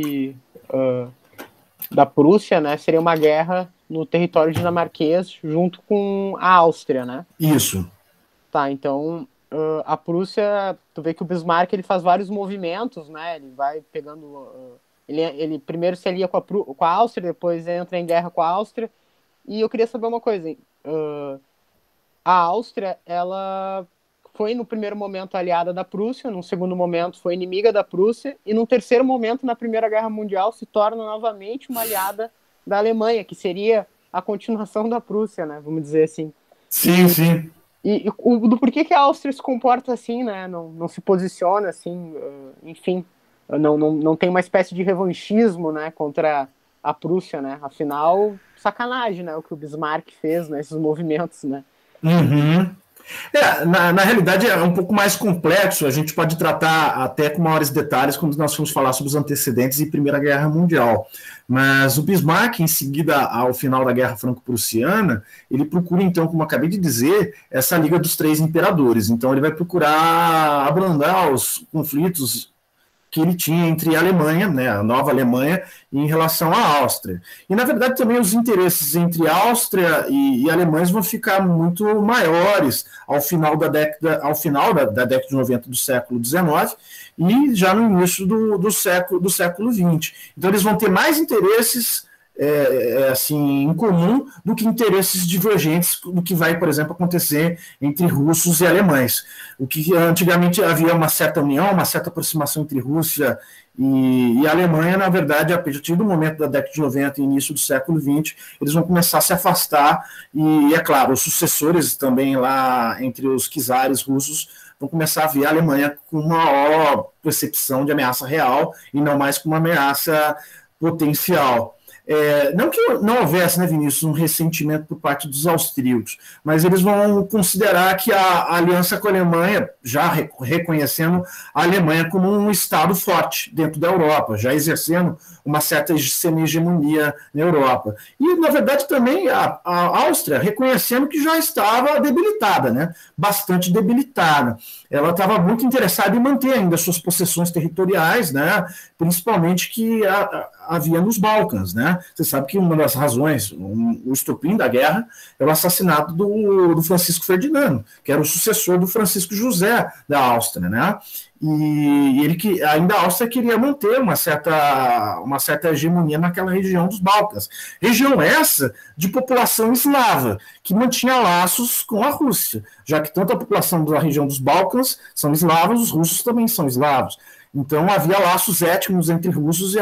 da Prússia, né, seria uma guerra no território dinamarquês junto com a Áustria, né? Isso. Tá, então a Prússia, tu vê que o Bismarck ele faz vários movimentos, né? Ele vai pegando, ele primeiro se alia com a Áustria, depois entra em guerra com a Áustria. E eu queria saber uma coisa, a Áustria, ela foi no primeiro momento aliada da Prússia, no segundo momento foi inimiga da Prússia, e no terceiro momento, na Primeira Guerra Mundial, se torna novamente uma aliada da Alemanha, que seria a continuação da Prússia, né? Vamos dizer assim. Sim, sim. E do porquê que a Áustria se comporta assim, né? Não se posiciona assim, enfim, não tem uma espécie de revanchismo, né, contra a Prússia, né? Afinal, sacanagem, né? O que o Bismarck fez, né? Esses movimentos, né? Uhum. Na realidade é um pouco mais complexo, a gente pode tratar até com maiores detalhes quando nós formos falar sobre os antecedentes e Primeira Guerra Mundial, mas o Bismarck, em seguida ao final da Guerra Franco-Prussiana, ele procura então, como eu acabei de dizer, essa Liga dos Três Imperadores, então ele vai procurar abrandar os conflitos que ele tinha entre a Alemanha, né, a nova Alemanha, em relação à Áustria. E, na verdade, também os interesses entre Áustria e alemães vão ficar muito maiores ao final da década de 90 do século XIX e já no início do século XX. Então, eles vão ter mais interesses assim, em comum do que interesses divergentes do que vai, por exemplo, acontecer entre russos e alemães. O que antigamente havia uma certa união, uma certa aproximação entre Rússia e a Alemanha, na verdade, a partir do momento da década de 90 e início do século XX, eles vão começar a se afastar e, é claro, os sucessores também lá entre os czares russos vão começar a ver a Alemanha com uma maior percepção de ameaça real e não mais com uma ameaça potencial. Não que não houvesse, né, Vinícius, um ressentimento por parte dos austríacos, mas eles vão considerar que a aliança com a Alemanha, já reconhecendo a Alemanha como um Estado forte dentro da Europa, já exercendo uma certa semi-hegemonia na Europa. E, na verdade, também a Áustria reconhecendo que já estava debilitada, né, bastante debilitada. Ela estava muito interessada em manter ainda suas possessões territoriais, né, principalmente que havia nos Balcãs, né? Você sabe que uma das razões, o estopim da guerra, é o assassinato do Francisco Ferdinando, que era o sucessor do Francisco José da Áustria, né? E ainda a Áustria queria manter uma certa hegemonia naquela região dos Balcãs. Região essa de população eslava, que mantinha laços com a Rússia, já que tanto a população da região dos Balcãs são eslavos, os russos também são eslavos. Então, havia laços étnicos entre russos e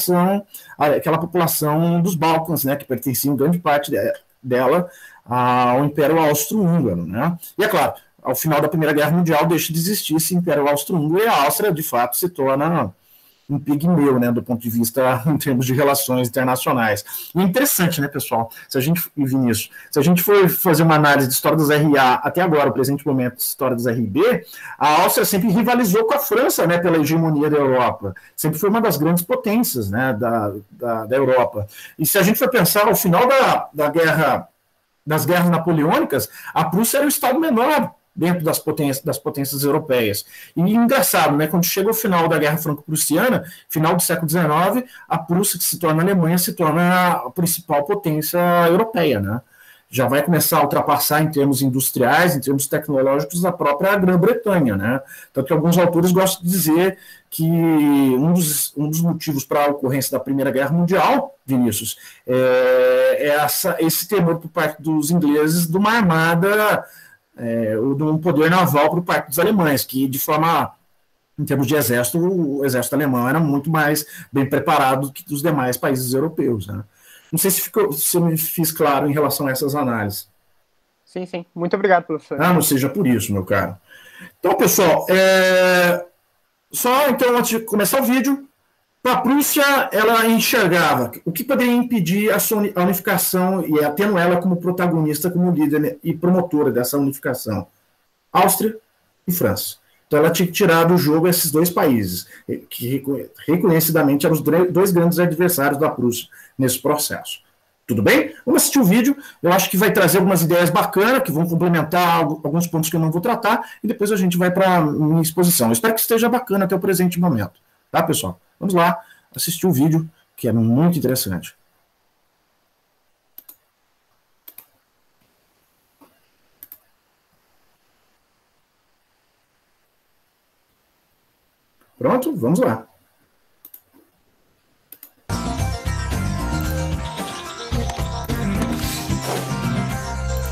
aquela população dos Balcãs, né, que pertencia em grande parte dela ao Império Austro-Húngaro, né? E, é claro, ao final da Primeira Guerra Mundial deixa de existir esse Império Austro-Húngaro e a Áustria, de fato, se torna um pigmeu, né, do ponto de vista em termos de relações internacionais. E é interessante, né, pessoal, Vinícius, se a gente for fazer uma análise de história das RA até agora, o presente momento de história das RB, a Áustria sempre rivalizou com a França, né, pela hegemonia da Europa, sempre foi uma das grandes potências, né, da Europa. E se a gente for pensar ao final das guerras napoleônicas, a Prússia era o estado menor dentro das potências europeias. E engraçado, né, quando chega o final da Guerra Franco-Prussiana, final do século XIX, a Prússia, que se torna a Alemanha, se torna a principal potência europeia, né? Já vai começar a ultrapassar em termos industriais, em termos tecnológicos, a própria Grã-Bretanha, né? Tanto que alguns autores gostam de dizer que um dos motivos para a ocorrência da Primeira Guerra Mundial, Vinícius, esse temor por parte dos ingleses de uma armada ou de um poder naval por parte dos alemães, que de forma, em termos de exército, o exército alemão era muito mais bem preparado do que dos demais países europeus, né? Não sei se eu me fiz claro em relação a essas análises. Sim, sim. Muito obrigado, professor. Não seja por isso, meu caro. Então, pessoal, só então, antes de começar o vídeo, a Prússia, ela enxergava o que poderia impedir a unificação e tendo ela como protagonista, como líder e promotora dessa unificação. Áustria e França. Então ela tinha que tirar do jogo esses dois países, que reconhecidamente eram os dois grandes adversários da Prússia nesse processo. Tudo bem? Vamos assistir o vídeo. Eu acho que vai trazer algumas ideias bacanas, que vão complementar alguns pontos que eu não vou tratar, e depois a gente vai para a minha exposição. Eu espero que esteja bacana até o presente momento. Tá, pessoal? Vamos lá assistir o vídeo, que é muito interessante. Pronto? Vamos lá. Se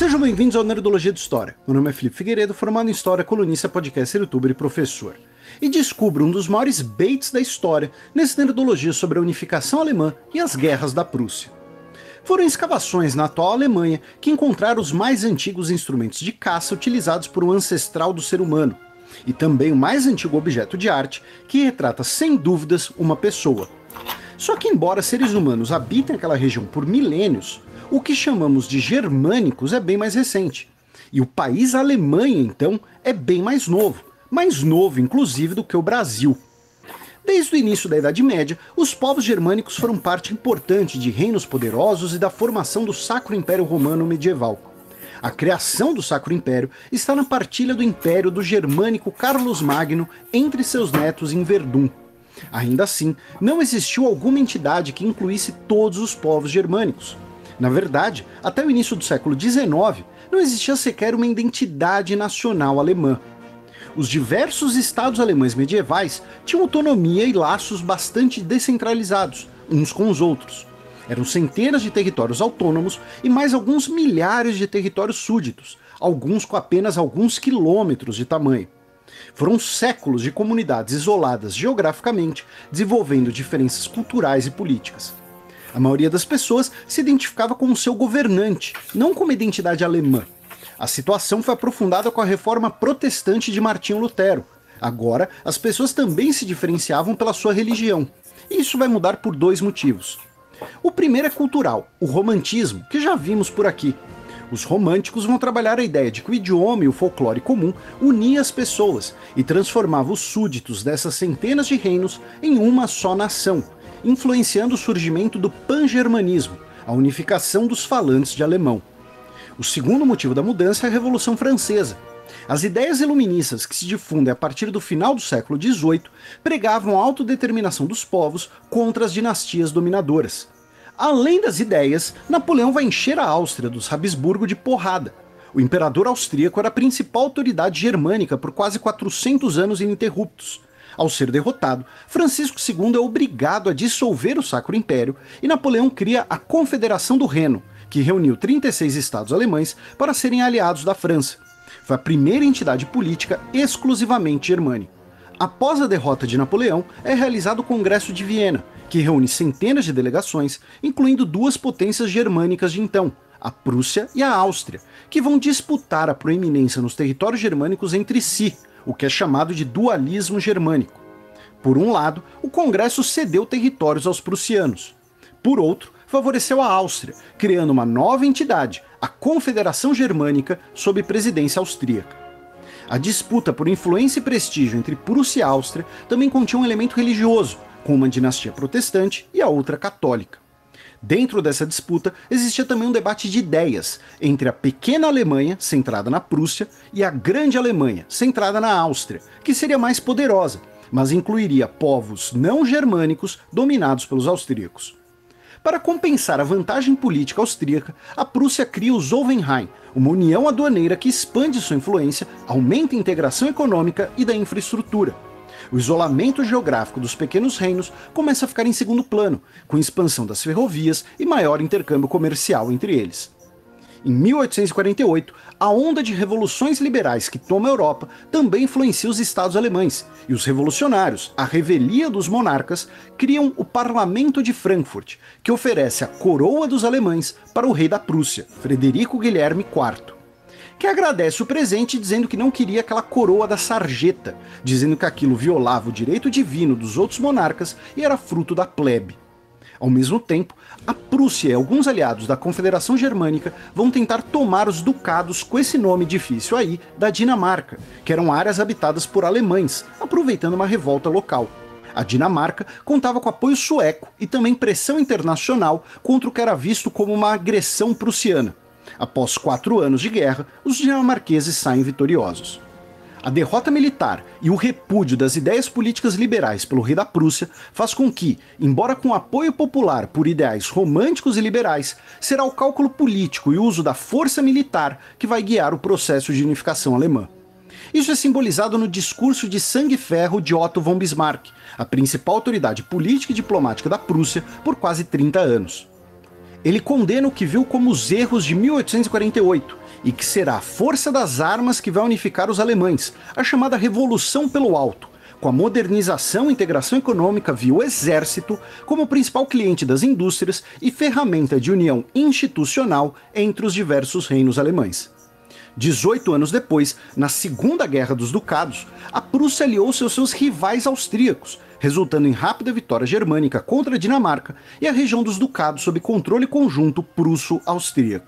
Sejam bem-vindos ao Nerdologia de História. Meu nome é Felipe Figueiredo, formado em História, colunista, podcaster, youtuber e professor. E descubro um dos maiores baits da história nesse Nerdologia sobre a unificação alemã e as guerras da Prússia. Foram escavações na atual Alemanha que encontraram os mais antigos instrumentos de caça utilizados por um ancestral do ser humano, e também o mais antigo objeto de arte que retrata sem dúvidas uma pessoa. Só que embora seres humanos habitem aquela região por milênios, o que chamamos de germânicos é bem mais recente. E o país Alemanha, então, é bem mais novo inclusive do que o Brasil. Desde o início da Idade Média, os povos germânicos foram parte importante de reinos poderosos e da formação do Sacro Império Romano medieval. A criação do Sacro Império está na partilha do Império do germânico Carlos Magno entre seus netos em Verdun. Ainda assim, não existiu alguma entidade que incluísse todos os povos germânicos. Na verdade, até o início do século XIX, não existia sequer uma identidade nacional alemã. Os diversos estados alemães medievais tinham autonomia e laços bastante descentralizados, uns com os outros. Eram centenas de territórios autônomos e mais alguns milhares de territórios súditos, alguns com apenas alguns quilômetros de tamanho. Foram séculos de comunidades isoladas geograficamente, desenvolvendo diferenças culturais e políticas. A maioria das pessoas se identificava com o seu governante, não com uma identidade alemã. A situação foi aprofundada com a reforma protestante de Martinho Lutero. Agora, as pessoas também se diferenciavam pela sua religião. E isso vai mudar por dois motivos. O primeiro é cultural, o romantismo, que já vimos por aqui. Os românticos vão trabalhar a ideia de que o idioma e o folclore comum uniam as pessoas e transformavam os súditos dessas centenas de reinos em uma só nação, influenciando o surgimento do pan-germanismo, a unificação dos falantes de alemão. O segundo motivo da mudança é a Revolução Francesa. As ideias iluministas que se difundem a partir do final do século XVIII pregavam a autodeterminação dos povos contra as dinastias dominadoras. Além das ideias, Napoleão vai encher a Áustria dos Habsburgo de porrada. O imperador austríaco era a principal autoridade germânica por quase 400 anos ininterruptos. Ao ser derrotado, Francisco II é obrigado a dissolver o Sacro Império e Napoleão cria a Confederação do Reno, que reuniu 36 estados alemães para serem aliados da França. Foi a primeira entidade política exclusivamente germânica. Após a derrota de Napoleão, é realizado o Congresso de Viena, que reúne centenas de delegações, incluindo duas potências germânicas de então, a Prússia e a Áustria, que vão disputar a proeminência nos territórios germânicos entre si, o que é chamado de dualismo germânico. Por um lado, o Congresso cedeu territórios aos prussianos. Por outro, favoreceu a Áustria, criando uma nova entidade, a Confederação Germânica, sob presidência austríaca. A disputa por influência e prestígio entre Prússia e Áustria também continha um elemento religioso, com uma dinastia protestante e a outra católica. Dentro dessa disputa, existia também um debate de ideias entre a pequena Alemanha, centrada na Prússia, e a grande Alemanha, centrada na Áustria, que seria mais poderosa, mas incluiria povos não germânicos dominados pelos austríacos. Para compensar a vantagem política austríaca, a Prússia cria o Zollverein, uma união aduaneira que expande sua influência, aumenta a integração econômica e da infraestrutura. O isolamento geográfico dos pequenos reinos começa a ficar em segundo plano, com expansão das ferrovias e maior intercâmbio comercial entre eles. Em 1848, a onda de revoluções liberais que toma a Europa também influencia os estados alemães, e os revolucionários, a revelia dos monarcas, criam o Parlamento de Frankfurt, que oferece a coroa dos alemães para o rei da Prússia, Frederico Guilherme IV. Que agradece o presente dizendo que não queria aquela coroa da sarjeta, dizendo que aquilo violava o direito divino dos outros monarcas e era fruto da plebe. Ao mesmo tempo, a Prússia e alguns aliados da Confederação Germânica vão tentar tomar os ducados com esse nome difícil aí da Dinamarca, que eram áreas habitadas por alemães, aproveitando uma revolta local. A Dinamarca contava com apoio sueco e também pressão internacional contra o que era visto como uma agressão prussiana. Após 4 anos de guerra, os dinamarqueses saem vitoriosos. A derrota militar e o repúdio das ideias políticas liberais pelo rei da Prússia faz com que, embora com apoio popular por ideais românticos e liberais, será o cálculo político e o uso da força militar que vai guiar o processo de unificação alemã. Isso é simbolizado no discurso de sangue e ferro de Otto von Bismarck, a principal autoridade política e diplomática da Prússia por quase 30 anos. Ele condena o que viu como os erros de 1848, e que será a força das armas que vai unificar os alemães, a chamada Revolução pelo Alto, com a modernização e integração econômica via o exército como principal cliente das indústrias e ferramenta de união institucional entre os diversos reinos alemães. 18 anos depois, na Segunda Guerra dos Ducados, a Prússia aliou-se aos seus rivais austríacos, resultando em rápida vitória germânica contra a Dinamarca e a região dos Ducados sob controle conjunto prusso-austríaco.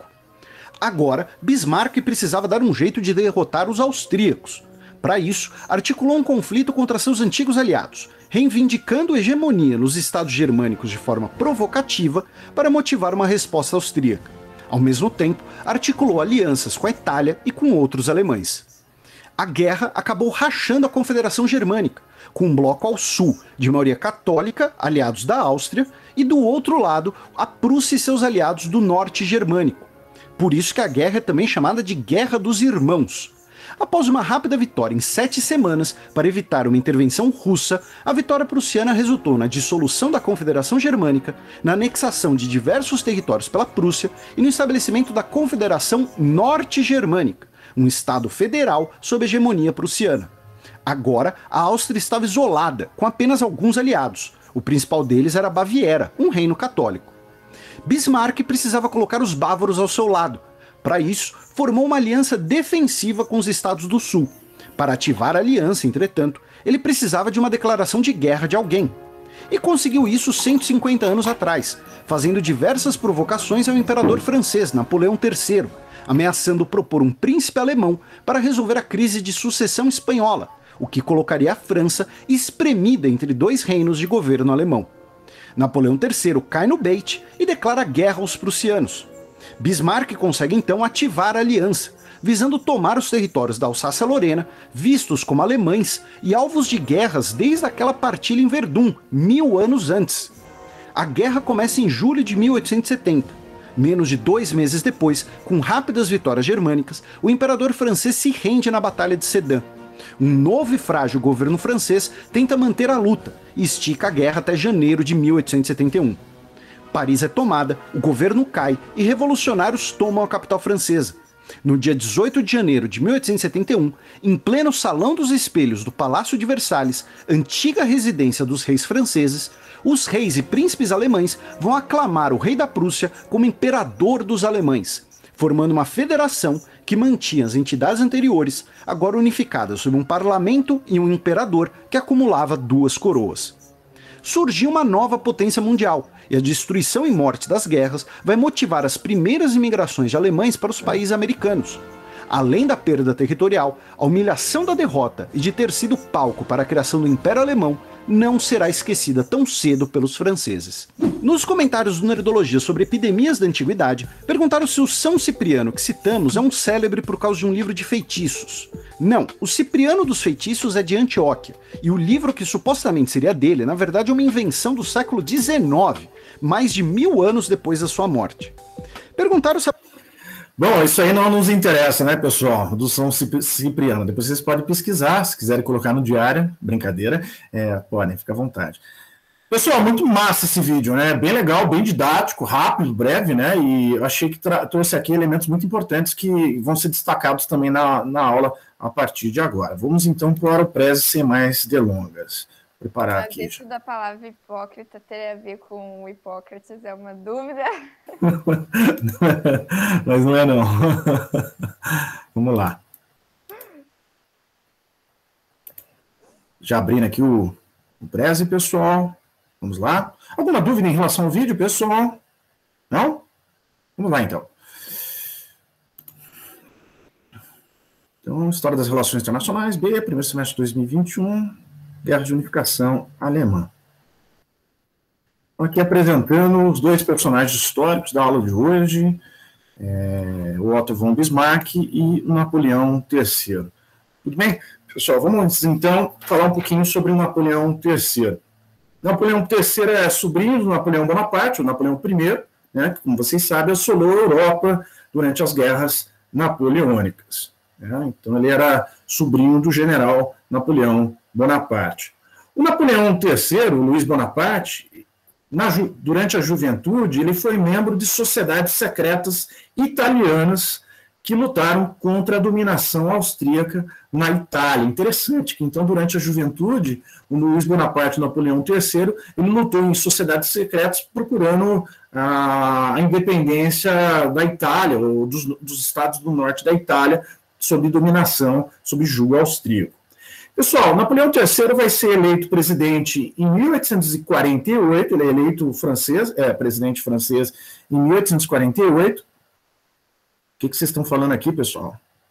Agora, Bismarck precisava dar um jeito de derrotar os austríacos. Para isso, articulou um conflito contra seus antigos aliados, reivindicando hegemonia nos estados germânicos de forma provocativa para motivar uma resposta austríaca. Ao mesmo tempo, articulou alianças com a Itália e com outros alemães. A guerra acabou rachando a Confederação Germânica, com um bloco ao sul, de maioria católica, aliados da Áustria, e do outro lado, a Prússia e seus aliados do norte germânico. Por isso que a guerra é também chamada de Guerra dos Irmãos. Após uma rápida vitória em 7 semanas para evitar uma intervenção russa, a vitória prussiana resultou na dissolução da Confederação Germânica, na anexação de diversos territórios pela Prússia e no estabelecimento da Confederação Norte-Germânica, um estado federal sob hegemonia prussiana. Agora, a Áustria estava isolada, com apenas alguns aliados. O principal deles era a Baviera, um reino católico. Bismarck precisava colocar os bávaros ao seu lado. Para isso, formou uma aliança defensiva com os estados do sul. Para ativar a aliança, entretanto, ele precisava de uma declaração de guerra de alguém. E conseguiu isso 150 anos atrás, fazendo diversas provocações ao imperador francês, Napoleão III, ameaçando propor um príncipe alemão para resolver a crise de sucessão espanhola, o que colocaria a França espremida entre dois reinos de governo alemão. Napoleão III cai no bait e declara guerra aos prussianos. Bismarck consegue então ativar a aliança, visando tomar os territórios da Alsácia-Lorena, vistos como alemães e alvos de guerras desde aquela partilha em Verdun, 1000 anos antes. A guerra começa em julho de 1870. Menos de 2 meses depois, com rápidas vitórias germânicas, o imperador francês se rende na Batalha de Sedan. Um novo e frágil governo francês tenta manter a luta e estica a guerra até janeiro de 1871. Paris é tomada, o governo cai e revolucionários tomam a capital francesa. No dia 18 de janeiro de 1871, em pleno Salão dos Espelhos do Palácio de Versalhes, antiga residência dos reis franceses, os reis e príncipes alemães vão aclamar o rei da Prússia como imperador dos alemães, formando uma federação que mantinha as entidades anteriores, agora unificadas sob um parlamento e um imperador que acumulava 2 coroas. Surgiu uma nova potência mundial, e a destruição e morte das guerras vai motivar as primeiras imigrações de alemães para os países americanos. Além da perda territorial, a humilhação da derrota e de ter sido palco para a criação do Império Alemão não será esquecida tão cedo pelos franceses. Nos comentários do Nerdologia sobre epidemias da antiguidade, perguntaram se o São Cipriano que citamos é um célebre por causa de um livro de feitiços. Não, o Cipriano dos Feitiços é de Antioquia, e o livro que supostamente seria dele, na verdade é uma invenção do século XIX, mais de 1000 anos depois da sua morte. Perguntaram se... Bom, isso aí não nos interessa, né, pessoal, do São Cipriano. Depois vocês podem pesquisar, se quiserem colocar no diário, brincadeira, podem, fica à vontade. Pessoal, muito massa esse vídeo, né, bem legal, bem didático, rápido, breve, né, e eu achei que trouxe aqui elementos muito importantes que vão ser destacados também na aula a partir de agora. Vamos então para o Preze sem mais delongas. Preparar aqui. Isso da palavra hipócrita ter a ver com Hipócrates é uma dúvida. Mas não é não. Vamos lá. Já abrindo aqui o Preze, pessoal. Vamos lá. Alguma dúvida em relação ao vídeo, pessoal? Não? Vamos lá, então. Então, História das Relações Internacionais, B, primeiro semestre de 2021. Guerra de Unificação Alemã. Aqui apresentando os 2 personagens históricos da aula de hoje, o Otto von Bismarck e o Napoleão III. Tudo bem? Pessoal, vamos então falar um pouquinho sobre o Napoleão III. Napoleão III é sobrinho do Napoleão Bonaparte, o Napoleão I, né, que, como vocês sabem, assolou a Europa durante as guerras napoleônicas. Né? Então ele era sobrinho do general Napoleão Bonaparte. O Napoleão III, o Luiz Bonaparte, durante a juventude, ele foi membro de sociedades secretas italianas que lutaram contra a dominação austríaca na Itália. Interessante que, então, durante a juventude, o Luiz Bonaparte Napoleão III, ele lutou em sociedades secretas procurando a independência da Itália, ou dos estados do norte da Itália, sob dominação, sob jugo austríaco. Pessoal, Napoleão III vai ser eleito presidente em 1848, ele é eleito presidente francês em 1848. O que vocês estão falando aqui, pessoal?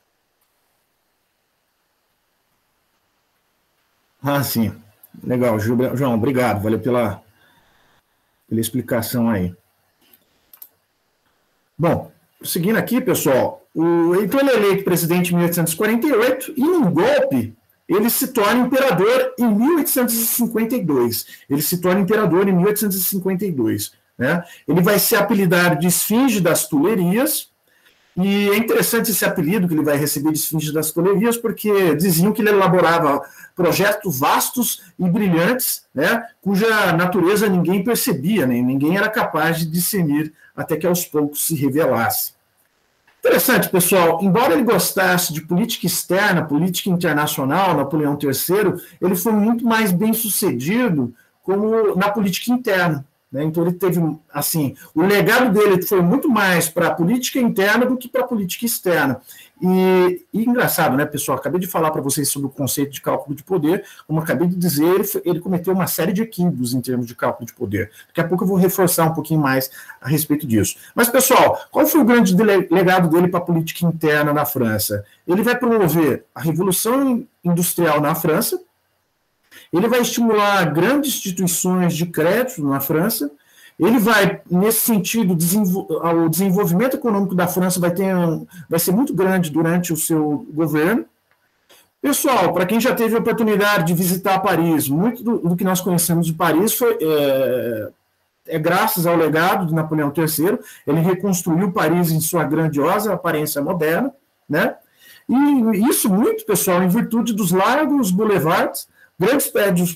Ah, sim. Legal, João, obrigado. Valeu pela explicação aí. Bom, seguindo aqui, pessoal, então ele é eleito presidente em 1848 e, num golpe, ele se torna imperador em 1852. Ele se torna imperador em 1852. Né? Ele vai ser apelidado de Esfinge das Tulerias. E é interessante esse apelido que ele vai receber de Esfinge das Tulerias, porque diziam que ele elaborava projetos vastos e brilhantes, né, cuja natureza ninguém percebia, né, ninguém era capaz de discernir até que aos poucos se revelasse. Interessante, pessoal, embora ele gostasse de política externa, política internacional, Napoleão III, ele foi muito mais bem sucedido como na política interna. Então ele teve, assim, o legado dele foi muito mais para a política interna do que para a política externa. E engraçado, né, pessoal, acabei de falar para vocês sobre o conceito de cálculo de poder, como acabei de dizer, ele cometeu uma série de equívocos em termos de cálculo de poder. Daqui a pouco eu vou reforçar um pouquinho mais a respeito disso. Mas, pessoal, qual foi o grande legado dele para a política interna na França? Ele vai promover a Revolução Industrial na França. Ele vai estimular grandes instituições de crédito na França. Ele vai, nesse sentido, o desenvolvimento econômico da França vai ser muito grande durante o seu governo. Pessoal, para quem já teve a oportunidade de visitar Paris, muito do que nós conhecemos de Paris é graças ao legado de Napoleão III. Ele reconstruiu Paris em sua grandiosa aparência moderna, né? E isso muito, pessoal, em virtude dos largos boulevards, grandes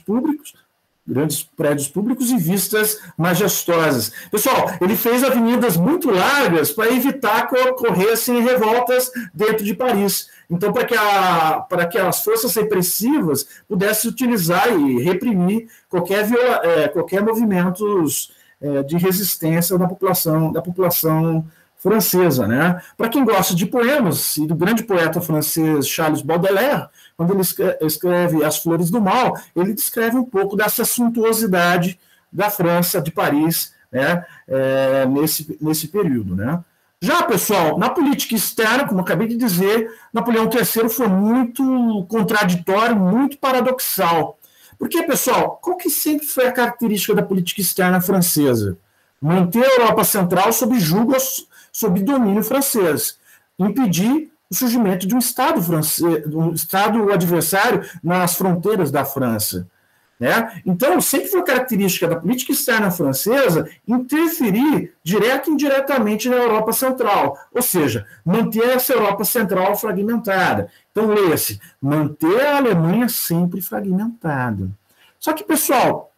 prédios públicos e vistas majestosas. Pessoal, ele fez avenidas muito largas para evitar que ocorressem revoltas dentro de Paris. Então, para que as forças repressivas pudessem utilizar e reprimir qualquer movimento de resistência da população francesa, né? Para quem gosta de poemas, e do grande poeta francês Charles Baudelaire, quando ele escreve As Flores do Mal, ele descreve um pouco dessa suntuosidade da França, de Paris, né? Nesse período, né? Já, pessoal, na política externa, como eu acabei de dizer, Napoleão III foi muito contraditório, muito paradoxal. Porque, pessoal, qual que sempre foi a característica da política externa francesa? Manter a Europa Central sob jugo, sob domínio francês, impedir o surgimento de um Estado francês, de um Estado adversário nas fronteiras da França. Né? Então, sempre foi característica da política externa francesa interferir direta e indiretamente na Europa Central, ou seja, manter essa Europa Central fragmentada. Então, leia-se, manter a Alemanha sempre fragmentada. Só que, pessoal,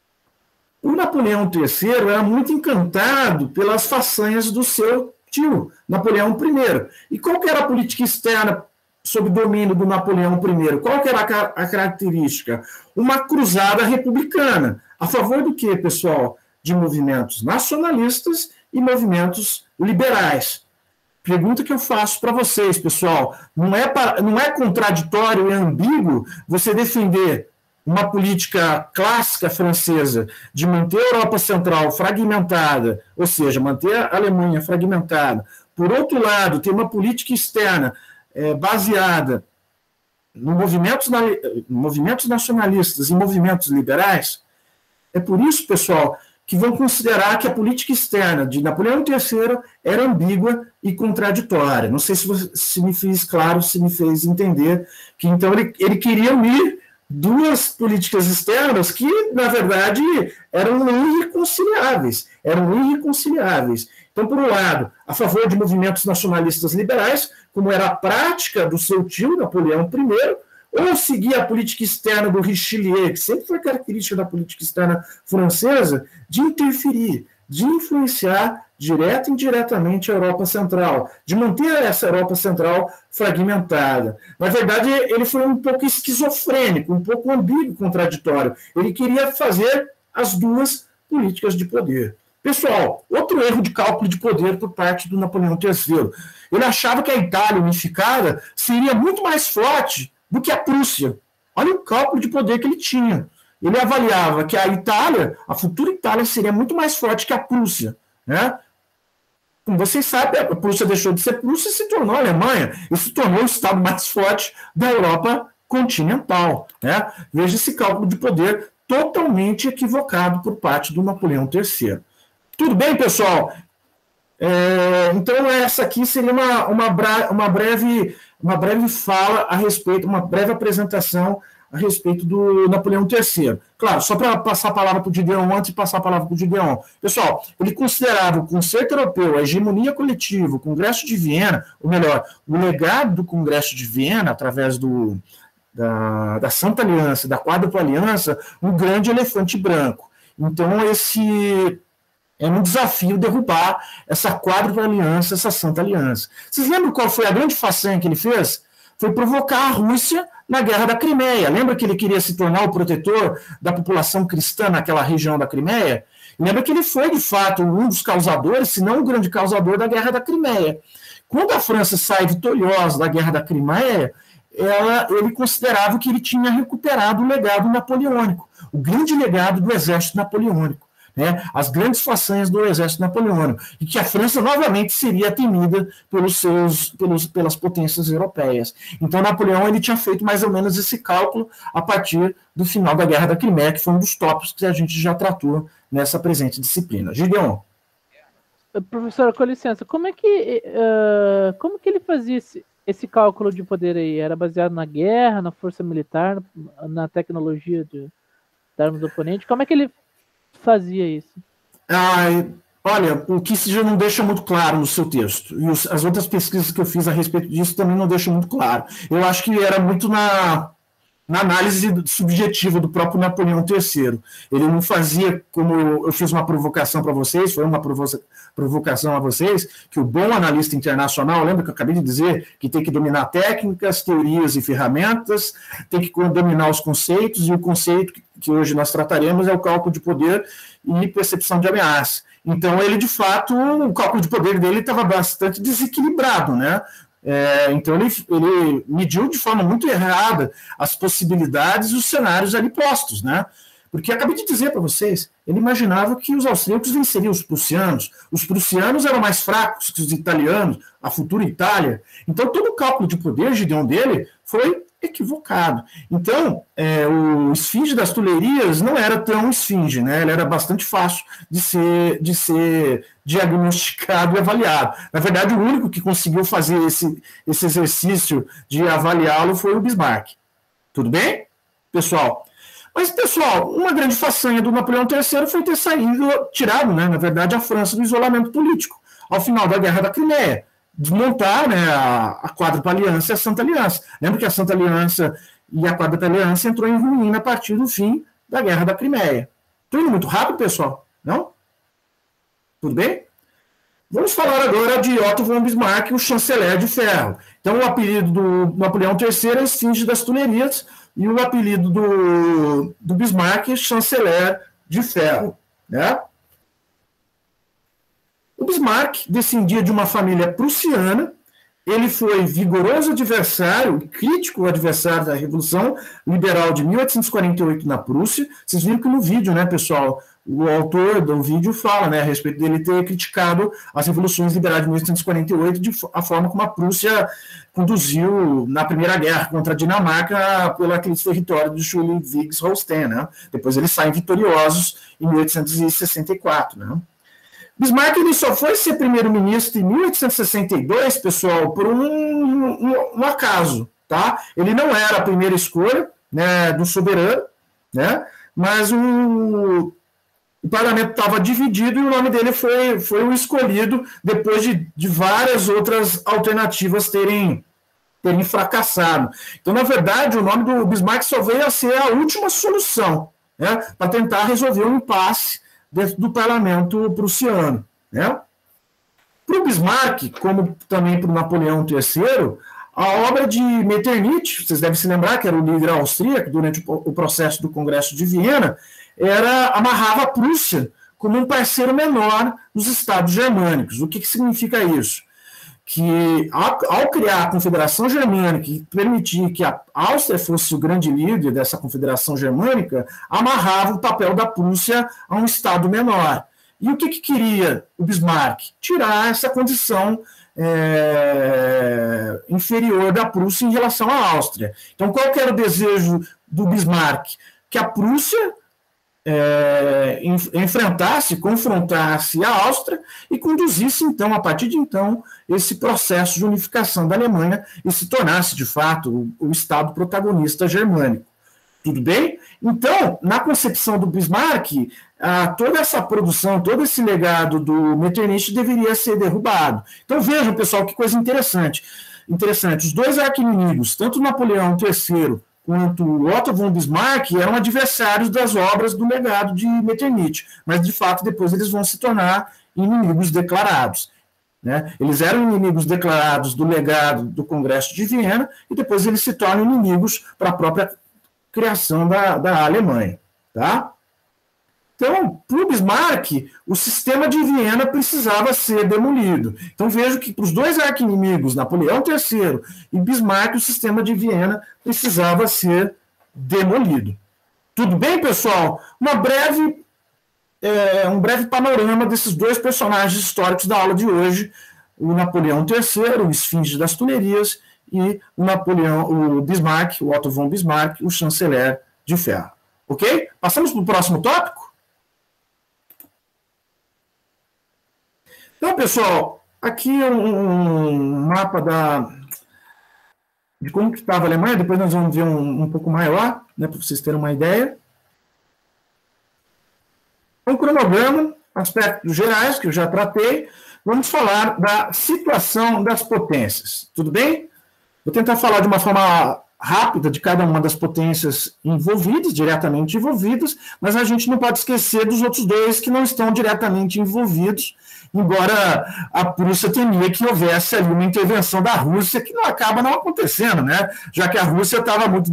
o Napoleão III era muito encantado pelas façanhas do seu tio, Napoleão I. E qual que era a política externa sob domínio do Napoleão I? Qual que era a característica? Uma cruzada republicana. A favor do quê, pessoal? De movimentos nacionalistas e movimentos liberais. Pergunta que eu faço para vocês, pessoal. Não é contraditório e ambíguo você defender uma política clássica francesa de manter a Europa Central fragmentada, ou seja, manter a Alemanha fragmentada. Por outro lado, ter uma política externa baseada em movimentos nacionalistas e movimentos liberais. É por isso, pessoal, que vão considerar que a política externa de Napoleão III era ambígua e contraditória. Não sei se me fiz claro, se me fez entender que, então, ele queria unir duas políticas externas que, na verdade, eram irreconciliáveis. Então, por um lado, a favor de movimentos nacionalistas liberais, como era a prática do seu tio, Napoleão I, ou seguir a política externa do Richelieu, que sempre foi característica da política externa francesa, de interferir, de influenciar direta e indiretamente a Europa Central, de manter essa Europa Central fragmentada. Na verdade, ele foi um pouco esquizofrênico, um pouco ambíguo, contraditório. Ele queria fazer as duas políticas de poder. Pessoal, outro erro de cálculo de poder por parte do Napoleão III. Ele achava que a Itália unificada seria muito mais forte do que a Prússia. Olha o cálculo de poder que ele tinha. Ele avaliava que a Itália, a futura Itália, seria muito mais forte que a Prússia, né? Como vocês sabem, a Prússia deixou de ser Prússia e se tornou a Alemanha, e se tornou o estado mais forte da Europa continental, né? Veja esse cálculo de poder totalmente equivocado por parte do Napoleão III. Tudo bem, pessoal? Então, essa aqui seria uma breve fala a respeito, uma breve apresentação a respeito do Napoleão III. Claro, só para passar a palavra para o Gideon antes de passar a palavra para o Gideon. Pessoal, ele considerava o concerto europeu, a hegemonia coletiva, o Congresso de Viena, ou melhor, o legado do Congresso de Viena, através da Santa Aliança, da Quádrupla Aliança, um grande elefante branco. Então, é um desafio derrubar essa Quádrupla Aliança, essa Santa Aliança. Vocês lembram qual foi a grande façanha que ele fez? Foi provocar a Rússia na Guerra da Crimeia. Lembra que ele queria se tornar o protetor da população cristã naquela região da Crimeia? Lembra que ele foi, de fato, um dos causadores, se não o grande causador da Guerra da Crimeia. Quando a França sai vitoriosa da Guerra da Crimeia, ele considerava que ele tinha recuperado o legado napoleônico, o grande legado do exército napoleônico, né, as grandes façanhas do exército napoleônico, e que a França novamente seria temida pelas potências europeias. Então, Napoleão ele tinha feito mais ou menos esse cálculo a partir do final da Guerra da Crimeia, que foi um dos tópicos que a gente já tratou nessa presente disciplina. Gideon. Professor, com licença, como que ele fazia esse cálculo de poder aí? Era baseado na guerra, na força militar, na tecnologia da arma do oponente? Como é que ele fazia isso? Olha, o que já não deixa muito claro no seu texto, e as outras pesquisas que eu fiz a respeito disso também não deixam muito claro. Eu acho que era muito na análise subjetiva do próprio Napoleão III. Ele não fazia, como eu fiz uma provocação para vocês, foi uma provocação a vocês, que o bom analista internacional, lembra que eu acabei de dizer, que tem que dominar técnicas, teorias e ferramentas, tem que dominar os conceitos, e o conceito que hoje nós trataremos é o cálculo de poder e percepção de ameaça. Então, ele, de fato, o cálculo de poder dele estava bastante desequilibrado, né? Então ele mediu de forma muito errada as possibilidades e os cenários ali postos, né? Porque acabei de dizer para vocês, ele imaginava que os austríacos venceriam os prussianos eram mais fracos que os italianos, a futura Itália. Então todo o cálculo de poder, Gideon, dele foi equivocado. Então o esfinge das Tulherias não era tão esfinge, né? Ele era bastante fácil de ser diagnosticado e avaliado. Na verdade, o único que conseguiu fazer esse exercício de avaliá-lo foi o Bismarck. Tudo bem, pessoal? Mas, pessoal, uma grande façanha do Napoleão III foi ter tirado, né, na verdade, a França do isolamento político, ao final da Guerra da Crimeia, desmontar, né, a Quádrupla Aliança e a Santa Aliança. Lembra que a Santa Aliança e a Quádrupla Aliança entrou em ruína a partir do fim da Guerra da Crimeia. Estou indo muito rápido, pessoal? Não? Tudo bem? Vamos falar agora de Otto von Bismarck, o chanceler de ferro. Então, o apelido do Napoleão III é Esfinge das Tulherias, e o apelido do Bismarck é chanceler de ferro, né? O Bismarck descendia de uma família prussiana, ele foi vigoroso adversário, crítico adversário da Revolução Liberal de 1848 na Prússia. Vocês viram que no vídeo, né, pessoal, o autor do vídeo fala, né, a respeito dele ter criticado as revoluções liberais de 1848, a forma como a Prússia conduziu na Primeira Guerra contra a Dinamarca pelos territórios de Schleswig-Holstein, né? Depois eles saem vitoriosos em 1864, né? Bismarck ele só foi ser primeiro-ministro em 1862, pessoal, por um acaso, tá? Ele não era a primeira escolha, né, do soberano, né? Mas o parlamento estava dividido e o nome dele foi o escolhido depois de várias outras alternativas terem fracassado. Então, na verdade, o nome do Bismarck só veio a ser a última solução, né, para tentar resolver um impasse dentro do parlamento prussiano, né? Para o Bismarck, como também para o Napoleão III, a obra de Metternich, vocês devem se lembrar que era o líder austríaco durante o processo do Congresso de Viena, amarrava a Prússia como um parceiro menor dos Estados germânicos. O que significa isso? Que ao criar a Confederação Germânica e permitir que a Áustria fosse o grande líder dessa Confederação Germânica, amarrava o papel da Prússia a um Estado menor. E o que queria o Bismarck? Tirar essa condição inferior da Prússia em relação à Áustria. Então, qual que era o desejo do Bismarck? Que a Prússia confrontasse a Áustria e conduzisse, então, a partir de então, esse processo de unificação da Alemanha e se tornasse, de fato, o Estado protagonista germânico. Tudo bem? Então, na concepção do Bismarck, toda essa produção, todo esse legado do Metternich deveria ser derrubado. Então, vejam, pessoal, que coisa interessante. Os dois arqui-inimigos, tanto Napoleão III quanto Otto von Bismarck, eram adversários das obras do legado de Metternich, mas, de fato, depois eles vão se tornar inimigos declarados. Né? Eles eram inimigos declarados do legado do Congresso de Viena e depois eles se tornam inimigos para a própria criação da Alemanha. Tá? Então, para o Bismarck, o sistema de Viena precisava ser demolido. Então, vejo que para os dois arqui-inimigos, Napoleão III e Bismarck, o sistema de Viena precisava ser demolido. Tudo bem, pessoal? Um breve panorama desses dois personagens históricos da aula de hoje, o Napoleão III, o Esfinge das Tunerias, e o Bismarck, o Otto von Bismarck, o chanceler de ferro. Ok? Passamos para o próximo tópico? Então, pessoal, aqui é um mapa de como que estava a Alemanha, depois nós vamos ver um pouco maior, né, para vocês terem uma ideia. Um cronograma, aspectos gerais, que eu já tratei, vamos falar da situação das potências, tudo bem? Vou tentar falar de uma forma rápida de cada uma das potências envolvidas, diretamente envolvidas, mas a gente não pode esquecer dos outros dois que não estão diretamente envolvidos, embora a Prússia temia que houvesse ali uma intervenção da Rússia, que acaba não acontecendo, né? Já que a Rússia estava muito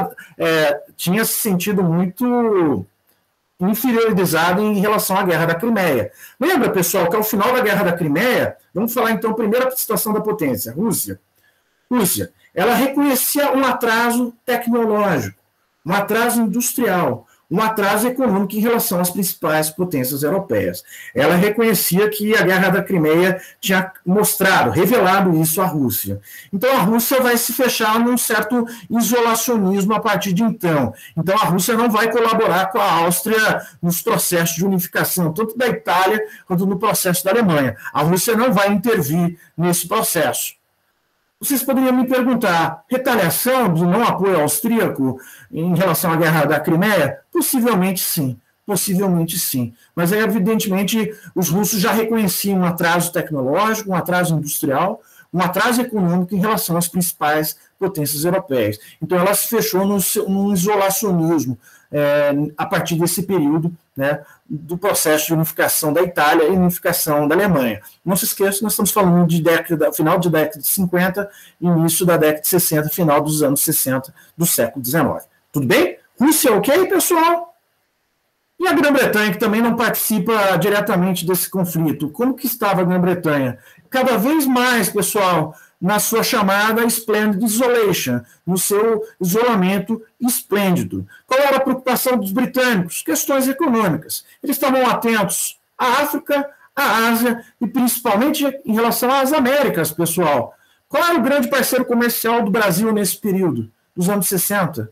tinha se sentido muito inferiorizada em relação à Guerra da Crimeia. Lembra, pessoal, que ao final da Guerra da Crimeia, vamos falar então primeiro a situação da potência, Rússia, ela reconhecia um atraso tecnológico, um atraso industrial, um atraso econômico em relação às principais potências europeias. Ela reconhecia que a Guerra da Crimeia tinha revelado isso à Rússia. Então a Rússia vai se fechar num certo isolacionismo a partir de então. Então a Rússia não vai colaborar com a Áustria nos processos de unificação, tanto da Itália quanto no processo da Alemanha. A Rússia não vai intervir nesse processo. Vocês poderiam me perguntar, retaliação do não apoio austríaco em relação à Guerra da Crimeia? Possivelmente sim, mas evidentemente os russos já reconheciam um atraso tecnológico, um atraso industrial, um atraso econômico em relação às principais potências europeias. Então ela se fechou num isolacionismo a partir desse período, né, do processo de unificação da Itália e unificação da Alemanha. Não se esqueça, nós estamos falando de final de década de 50, início da década de 60, final dos anos 60 do século XIX. Tudo bem? Rússia, ok, pessoal? E a Grã-Bretanha, que também não participa diretamente desse conflito. Como que estava a Grã-Bretanha? Cada vez mais, pessoal, na sua chamada Splendid Isolation, no seu isolamento esplêndido. Qual era a preocupação dos britânicos? Questões econômicas. Eles estavam atentos à África, à Ásia e principalmente em relação às Américas, pessoal. Qual era o grande parceiro comercial do Brasil nesse período, dos anos 60?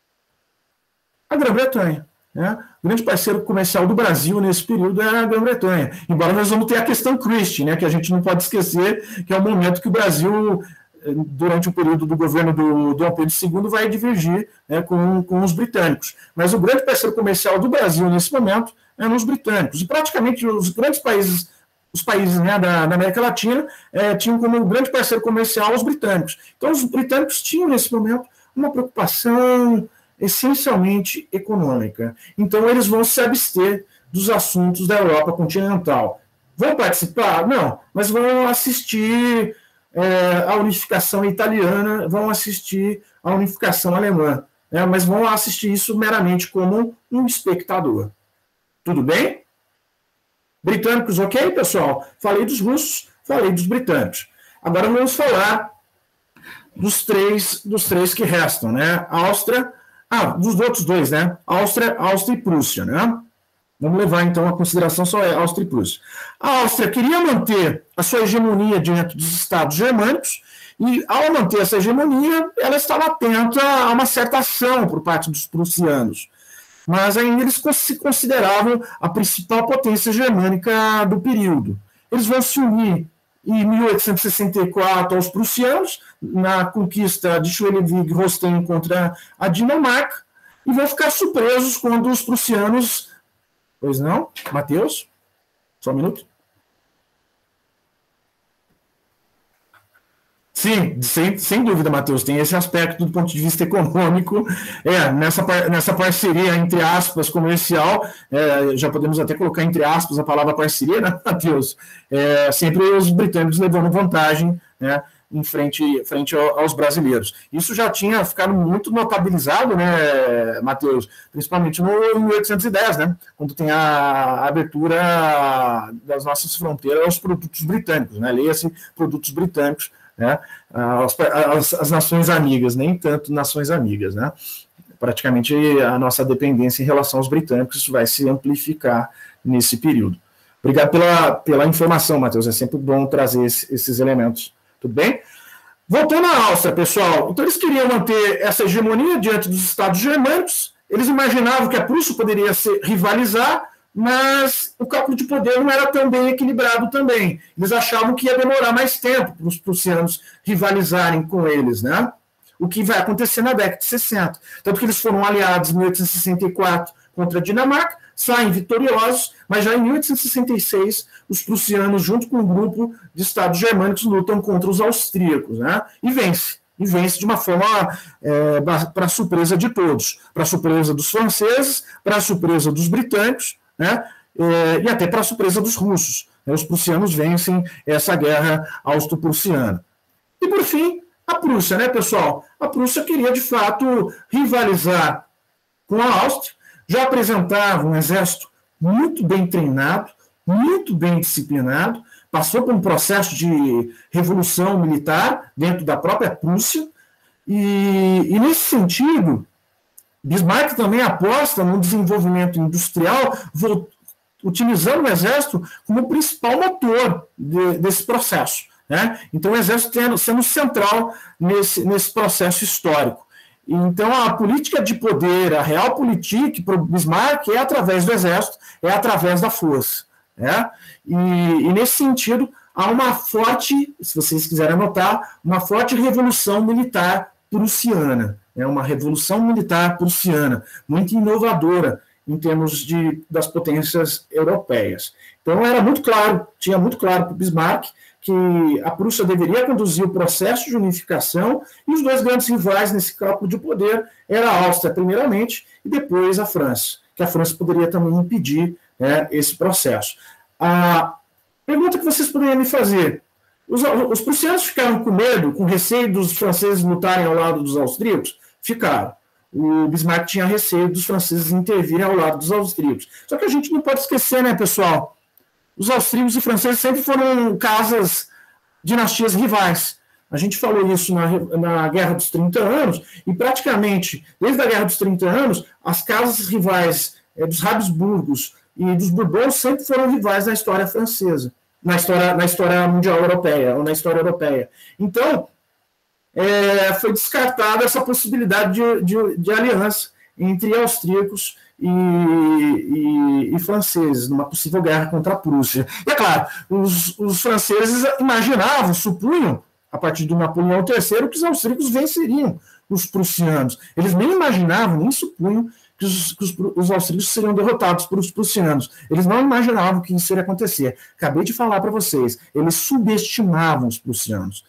A Grã-Bretanha. Né? O grande parceiro comercial do Brasil nesse período era a Grã-Bretanha. Embora nós vamos ter a questão Christie, né, que a gente não pode esquecer, que é o momento que o Brasil, durante o período do governo do Dom Pedro II, vai divergir, né, com os britânicos. Mas o grande parceiro comercial do Brasil nesse momento eram os britânicos. E praticamente os grandes países, os países, né, da América Latina, tinham como grande parceiro comercial os britânicos. Então os britânicos tinham nesse momento uma preocupação essencialmente econômica. Então, eles vão se abster dos assuntos da Europa continental. Vão participar? Não, mas vão assistir a unificação italiana, vão assistir a unificação alemã, né? Mas vão assistir isso meramente como um espectador. Tudo bem? Britânicos, ok, pessoal? Falei dos russos, falei dos britânicos. Agora vamos falar dos três que restam, né? Áustria, dos outros dois, né? Áustria e Prússia, né? Vamos levar, então, a consideração só Áustria e Prússia. A Áustria queria manter a sua hegemonia diante dos estados germânicos, e, ao manter essa hegemonia, ela estava atenta a uma certa ação por parte dos prussianos. Mas ainda eles se consideravam a principal potência germânica do período. Eles vão se unir em 1864 aos prussianos, na conquista de Schleswig-Holstein contra a Dinamarca, e vão ficar surpresos quando os prussianos... Pois não? Matheus? Só um minuto. Sim, sem dúvida, Matheus, tem esse aspecto do ponto de vista econômico, nessa parceria, entre aspas, comercial, já podemos até colocar entre aspas a palavra parceria, né, Matheus? Sempre os britânicos levando vantagem, né, em frente aos brasileiros. Isso já tinha ficado muito notabilizado, né, Matheus? Principalmente no 1810, né, quando tem a abertura das nossas fronteiras aos produtos britânicos, né, leia-se produtos britânicos, né, as nações amigas, nem tanto nações amigas, né? Praticamente a nossa dependência em relação aos britânicos, isso vai se amplificar nesse período. Obrigado pela informação, Matheus, é sempre bom trazer esses elementos. Tudo bem? Voltando à Áustria, pessoal, então eles queriam manter essa hegemonia diante dos estados germânicos, eles imaginavam que a Prússia poderia rivalizar, mas o cálculo de poder não era tão bem equilibrado também. Eles achavam que ia demorar mais tempo para os prussianos rivalizarem com eles, né? O que vai acontecer na década de 60. Tanto que eles foram aliados em 1864 contra a Dinamarca, saem vitoriosos, mas já em 1866 os prussianos, junto com um grupo de estados germânicos, lutam contra os austríacos, né? E vence de uma forma para surpresa de todos, para surpresa dos franceses, para surpresa dos britânicos, né? E até para surpresa dos russos. Os prussianos vencem essa guerra austro-prussiana. E por fim, a Prússia, né, pessoal? A Prússia queria de fato rivalizar com a Áustria, já apresentava um exército muito bem treinado, muito bem disciplinado, passou por um processo de revolução militar dentro da própria Prússia, e nesse sentido, Bismarck também aposta no desenvolvimento industrial, utilizando o exército como principal motor desse processo, né? Então o exército sendo central nesse processo histórico. Então, a política de poder, a realpolitik para o Bismarck é através do exército, é através da força, né? E nesse sentido, há uma forte, se vocês quiserem anotar, uma forte revolução militar prussiana, uma revolução militar prussiana, muito inovadora em termos das potências europeias. Então, era muito claro, tinha muito claro para o Bismarck que a Prússia deveria conduzir o processo de unificação, e os dois grandes rivais nesse cálculo de poder era a Áustria, primeiramente, e depois a França, que a França poderia também impedir, né, esse processo. A pergunta que vocês poderiam me fazer: os prussianos ficaram com medo, com receio dos franceses lutarem ao lado dos austríacos? Ficaram. O Bismarck tinha receio dos franceses intervirem ao lado dos austríacos. Só que a gente não pode esquecer, né, pessoal? Os austríacos e franceses sempre foram dinastias rivais. A gente falou isso na Guerra dos 30 Anos, e praticamente, desde a Guerra dos 30 Anos, as casas rivais dos Habsburgos e dos Bourbons sempre foram rivais na história francesa, na história mundial europeia, ou na história europeia. Então, foi descartada essa possibilidade de aliança entre austríacos e franceses, numa possível guerra contra a Prússia. E é claro, os franceses imaginavam, supunham, a partir do Napoleão III, que os austríacos venceriam os prussianos. Eles nem imaginavam, nem supunham que os austríacos seriam derrotados por os prussianos. Eles não imaginavam que isso iria acontecer. Acabei de falar para vocês, eles subestimavam os prussianos.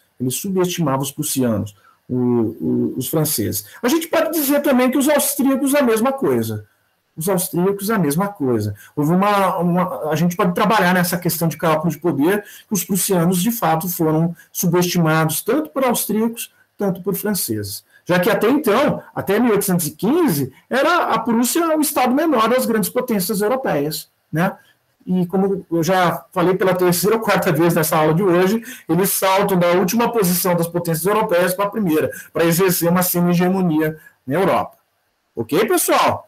Os franceses. A gente pode dizer também que os austríacos a mesma coisa. os austríacos a mesma coisa. Houve a gente pode trabalhar nessa questão de cálculo de poder, que os prussianos, de fato, foram subestimados tanto por austríacos, tanto por franceses. Já que até então, até 1815, era a Prússia o estado menor das grandes potências europeias, né? E como eu já falei pela terceira ou quarta vez nessa aula de hoje, eles saltam da última posição das potências europeias para a primeira, para exercer uma semi-hegemonia na Europa. Ok, pessoal?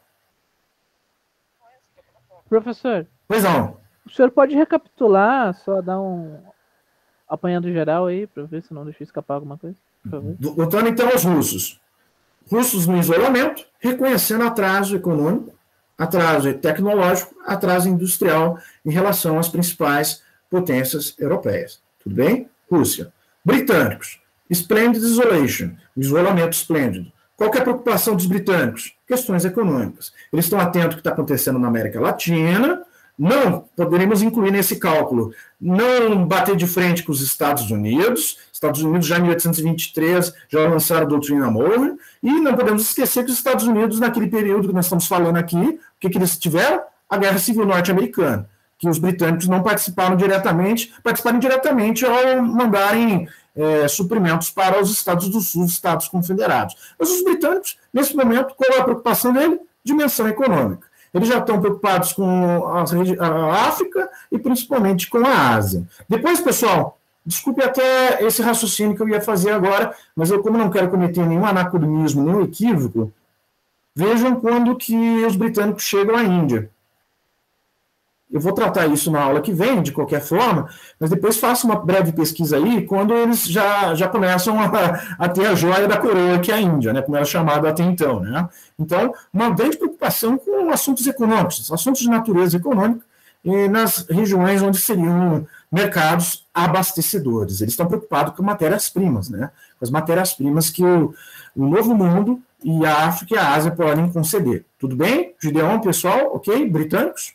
Professor, Pois não. o senhor pode recapitular, só dar um apanhado geral aí, para ver se não deixei escapar alguma coisa, por favor. Voltando então aos russos. Russos no isolamento, reconhecendo atraso econômico, atraso tecnológico, atraso industrial em relação às principais potências europeias. Tudo bem? Rússia. Britânicos. Splendid isolation, o isolamento esplêndido. Qual que é a preocupação dos britânicos? Questões econômicas. Eles estão atentos ao que está acontecendo na América Latina. Não poderíamos incluir nesse cálculo, não bater de frente com os Estados Unidos. Estados Unidos já em 1823 já lançaram a doutrina Monroe, e não podemos esquecer que os Estados Unidos, naquele período que nós estamos falando aqui, o que eles tiveram? A Guerra Civil Norte-Americana, que os britânicos não participaram diretamente ao mandarem suprimentos para os Estados do Sul, os Estados Confederados. Mas os britânicos, nesse momento, qual é a preocupação dele? Dimensão econômica. Eles já estão preocupados com a África e principalmente com a Ásia. Depois, pessoal, desculpe até esse raciocínio que eu ia fazer agora, mas eu, como não quero cometer nenhum anacronismo, nenhum equívoco, vejam quando que os britânicos chegam à Índia. Eu vou tratar isso na aula que vem, de qualquer forma, mas depois faço uma breve pesquisa aí, quando eles já começam a ter a joia da coroa, que é a Índia, né, como era chamado até então. Né? Então, uma grande preocupação com assuntos econômicos, assuntos de natureza econômica, nas regiões onde seriam mercados abastecedores. Eles estão preocupados com matérias-primas, né? Com as matérias-primas que o Novo Mundo e a África e a Ásia podem conceder. Tudo bem? Gideon, pessoal, ok? Britânicos?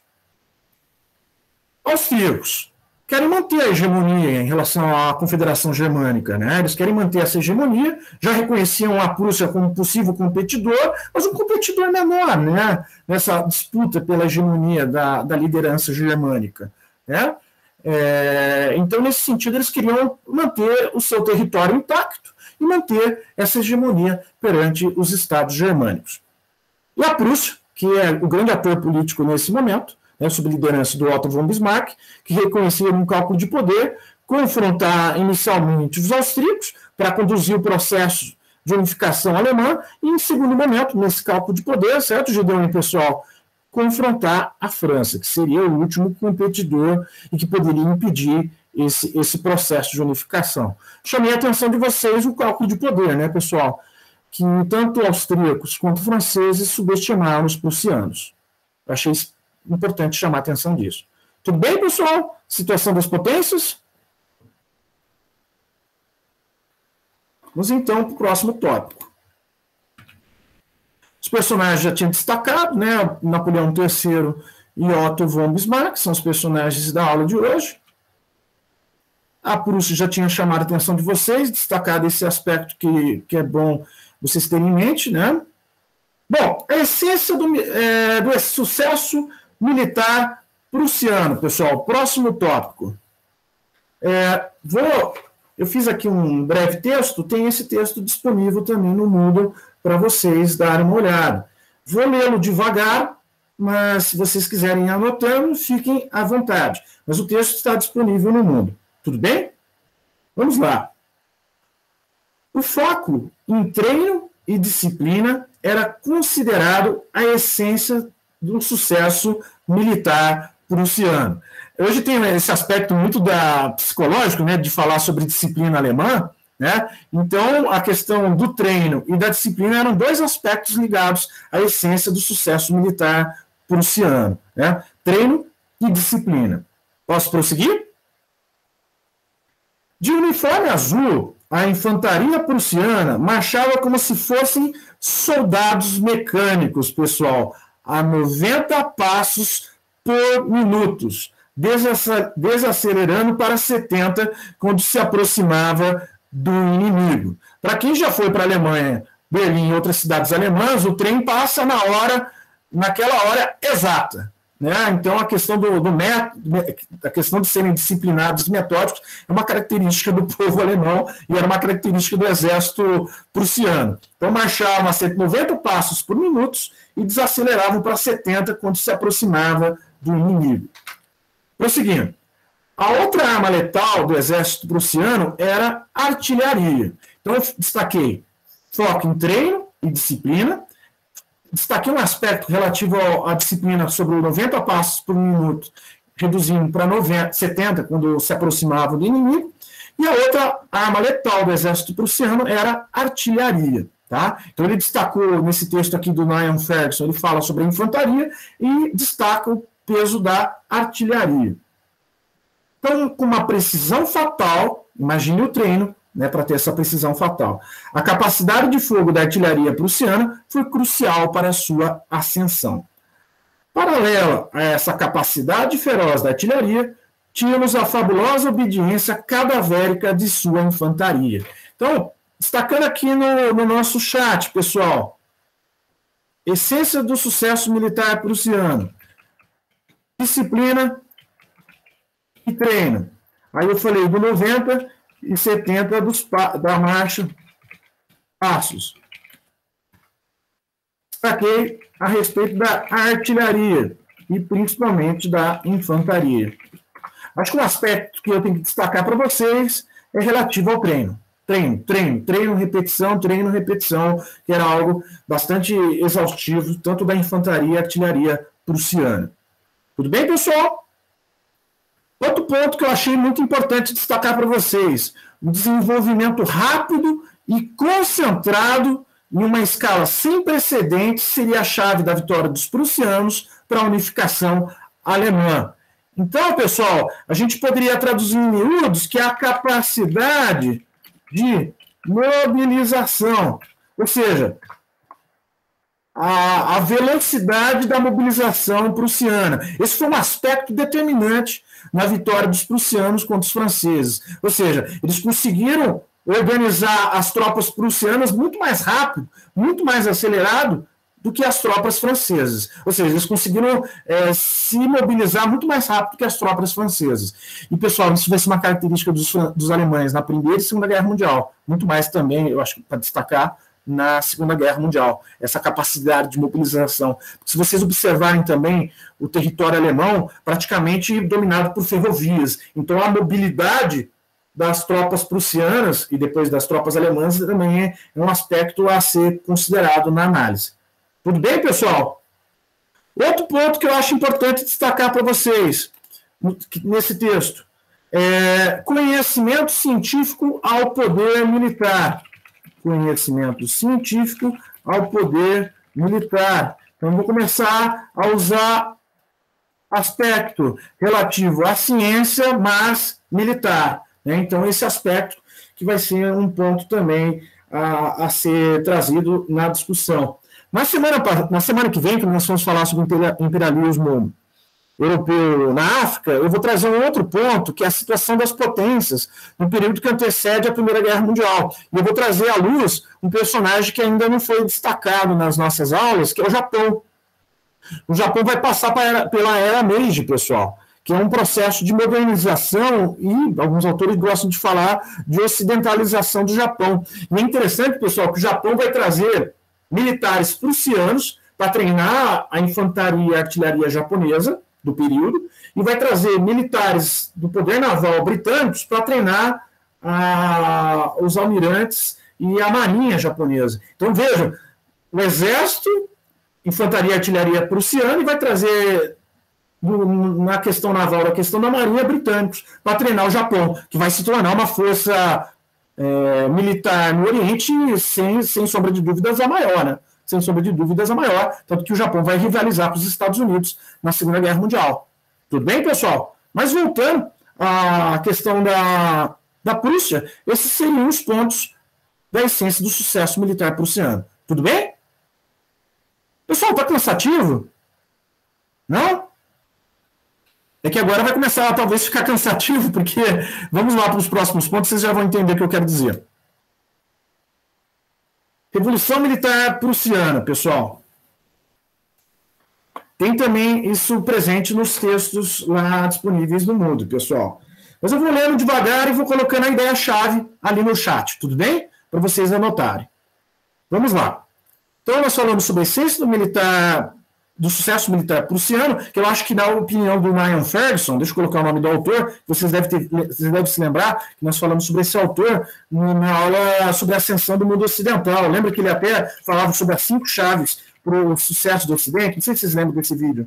Austríacos querem manter a hegemonia em relação à Confederação Germânica, né? Eles querem manter essa hegemonia, já reconheciam a Prússia como possível competidor, mas um competidor menor, né? Nessa disputa pela hegemonia da liderança germânica, né? Então, nesse sentido, eles queriam manter o seu território intacto e manter essa hegemonia perante os estados germânicos. E a Prússia, que é o grande ator político nesse momento, sob liderança do Otto von Bismarck, que reconhecia um cálculo de poder, confrontar inicialmente os austríacos para conduzir o processo de unificação alemã e, em segundo momento, nesse cálculo de poder, certo, Gideon e pessoal, confrontar a França, que seria o último competidor e que poderia impedir esse processo de unificação. Chamei a atenção de vocês o cálculo de poder, né, pessoal, que tanto austríacos quanto franceses subestimaram os prussianos. Eu achei importante chamar a atenção disso. Tudo bem, pessoal? Situação das potências? Vamos então para o próximo tópico. Os personagens já tinham destacado, né? Napoleão III e Otto von Bismarck são os personagens da aula de hoje. A Prússia já tinha chamado a atenção de vocês, destacado esse aspecto que é bom vocês terem em mente, né? Bom, a essência do sucesso militar prussiano, pessoal. Próximo tópico. Eu fiz aqui um breve texto, tem esse texto disponível também no Moodle para vocês darem uma olhada. Vou lê-lo devagar, mas se vocês quiserem ir anotando, fiquem à vontade. Mas o texto está disponível no Moodle. Tudo bem? Vamos lá. O foco em treino e disciplina era considerado a essência do sucesso militar prussiano. Hoje tem esse aspecto muito psicológico, né, de falar sobre disciplina alemã, né? Então, a questão do treino e da disciplina eram dois aspectos ligados à essência do sucesso militar prussiano, né? Treino e disciplina. Posso prosseguir? De uniforme azul, a infantaria prussiana marchava como se fossem soldados mecânicos, pessoal, a 90 passos por minutos, desacelerando para 70 quando se aproximava do inimigo. Para quem já foi para a Alemanha, Berlim e outras cidades alemãs, o trem passa na hora naquela hora exata. Né? Então, a questão a questão de serem disciplinados e metódicos é uma característica do povo alemão e era uma característica do exército prussiano. Então, marchavam a 190 passos por minuto e desaceleravam para 70 quando se aproximava do inimigo. Prosseguindo. A outra arma letal do exército prussiano era a artilharia. Então, eu destaquei foco em treino e disciplina. Destaquei um aspecto relativo à disciplina sobre 90 passos por minuto, reduzindo para 70 quando se aproximava do inimigo. E a outra arma letal do exército prussiano era a artilharia. Tá? Então ele destacou, nesse texto aqui do Niall Ferguson, ele fala sobre a infantaria e destaca o peso da artilharia. Então, com uma precisão fatal, imagine o treino, né, para ter essa precisão fatal. A capacidade de fogo da artilharia prussiana foi crucial para a sua ascensão. Paralela a essa capacidade feroz da artilharia, tínhamos a fabulosa obediência cadavérica de sua infantaria. Então, destacando aqui no nosso chat, pessoal, essência do sucesso militar prussiano, disciplina e treino. Aí eu falei do 90 e 70 da marcha passos. Destaquei a respeito da artilharia e principalmente da infantaria. Acho que um aspecto que eu tenho que destacar para vocês é relativo ao treino. Treino, repetição, que era algo bastante exaustivo, tanto da infantaria e artilharia prussiana. Tudo bem, pessoal? Outro ponto que eu achei muito importante destacar para vocês, o desenvolvimento rápido e concentrado em uma escala sem precedentes seria a chave da vitória dos prussianos para a unificação alemã. Então, pessoal, a gente poderia traduzir em miúdos que é a capacidade de mobilização, ou seja, a velocidade da mobilização prussiana. Esse foi um aspecto determinante na vitória dos prussianos contra os franceses. Ou seja, eles conseguiram organizar as tropas prussianas muito mais rápido, muito mais acelerado do que as tropas francesas. Ou seja, eles conseguiram se mobilizar muito mais rápido que as tropas francesas. E, pessoal, isso vai ser uma característica dos alemães na Primeira e Segunda Guerra Mundial. Muito mais também, eu acho que para destacar, na Segunda Guerra Mundial, essa capacidade de mobilização. Se vocês observarem também, o território alemão praticamente dominado por ferrovias. Então, a mobilidade das tropas prussianas e depois das tropas alemãs também é um aspecto a ser considerado na análise. Tudo bem, pessoal? Outro ponto que eu acho importante destacar para vocês nesse texto é conhecimento científico ao poder militar. Conhecimento científico ao poder militar. Então, vou começar a usar aspecto relativo à ciência, mas militar. Né? Então, esse aspecto que vai ser um ponto também a ser trazido na discussão. Na semana que vem, que nós vamos falar sobre imperialismo europeu na África, eu vou trazer um outro ponto, que é a situação das potências no período que antecede a Primeira Guerra Mundial. E eu vou trazer à luz um personagem que ainda não foi destacado nas nossas aulas, que é o Japão. O Japão vai passar pela Era Meiji, pessoal, que é um processo de modernização e alguns autores gostam de falar de ocidentalização do Japão. E é interessante, pessoal, que o Japão vai trazer militares prussianos para treinar a infantaria e a artilharia japonesa do período, e vai trazer militares do poder naval britânicos para treinar os almirantes e a marinha japonesa. Então, vejam, o exército, infantaria e artilharia prussiana, e vai trazer, na questão naval, na questão da marinha, britânicos, para treinar o Japão, que vai se tornar uma força militar no Oriente, sem sombra de dúvidas, a maior, né? Sem sombra de dúvidas, a maior, tanto que o Japão vai rivalizar com os Estados Unidos na Segunda Guerra Mundial. Tudo bem, pessoal? Mas voltando à questão da Prússia, esses seriam os pontos da essência do sucesso militar prussiano. Tudo bem? Pessoal, está cansativo? Não? É que agora vai começar a talvez ficar cansativo, porque vamos lá para os próximos pontos, vocês já vão entender o que eu quero dizer. Revolução Militar Prussiana, pessoal. Tem também isso presente nos textos lá disponíveis no mundo, pessoal. Mas eu vou lendo devagar e vou colocando a ideia-chave ali no chat, tudo bem? Para vocês anotarem. Vamos lá. Então, nós falamos sobre a essência do sucesso militar prussiano, que eu acho que, na opinião do Niall Ferguson, deixa eu colocar o nome do autor, vocês devem se lembrar que nós falamos sobre esse autor na aula sobre a ascensão do mundo ocidental. Lembra que ele até falava sobre as 5 chaves para o sucesso do Ocidente? Não sei se vocês lembram desse vídeo.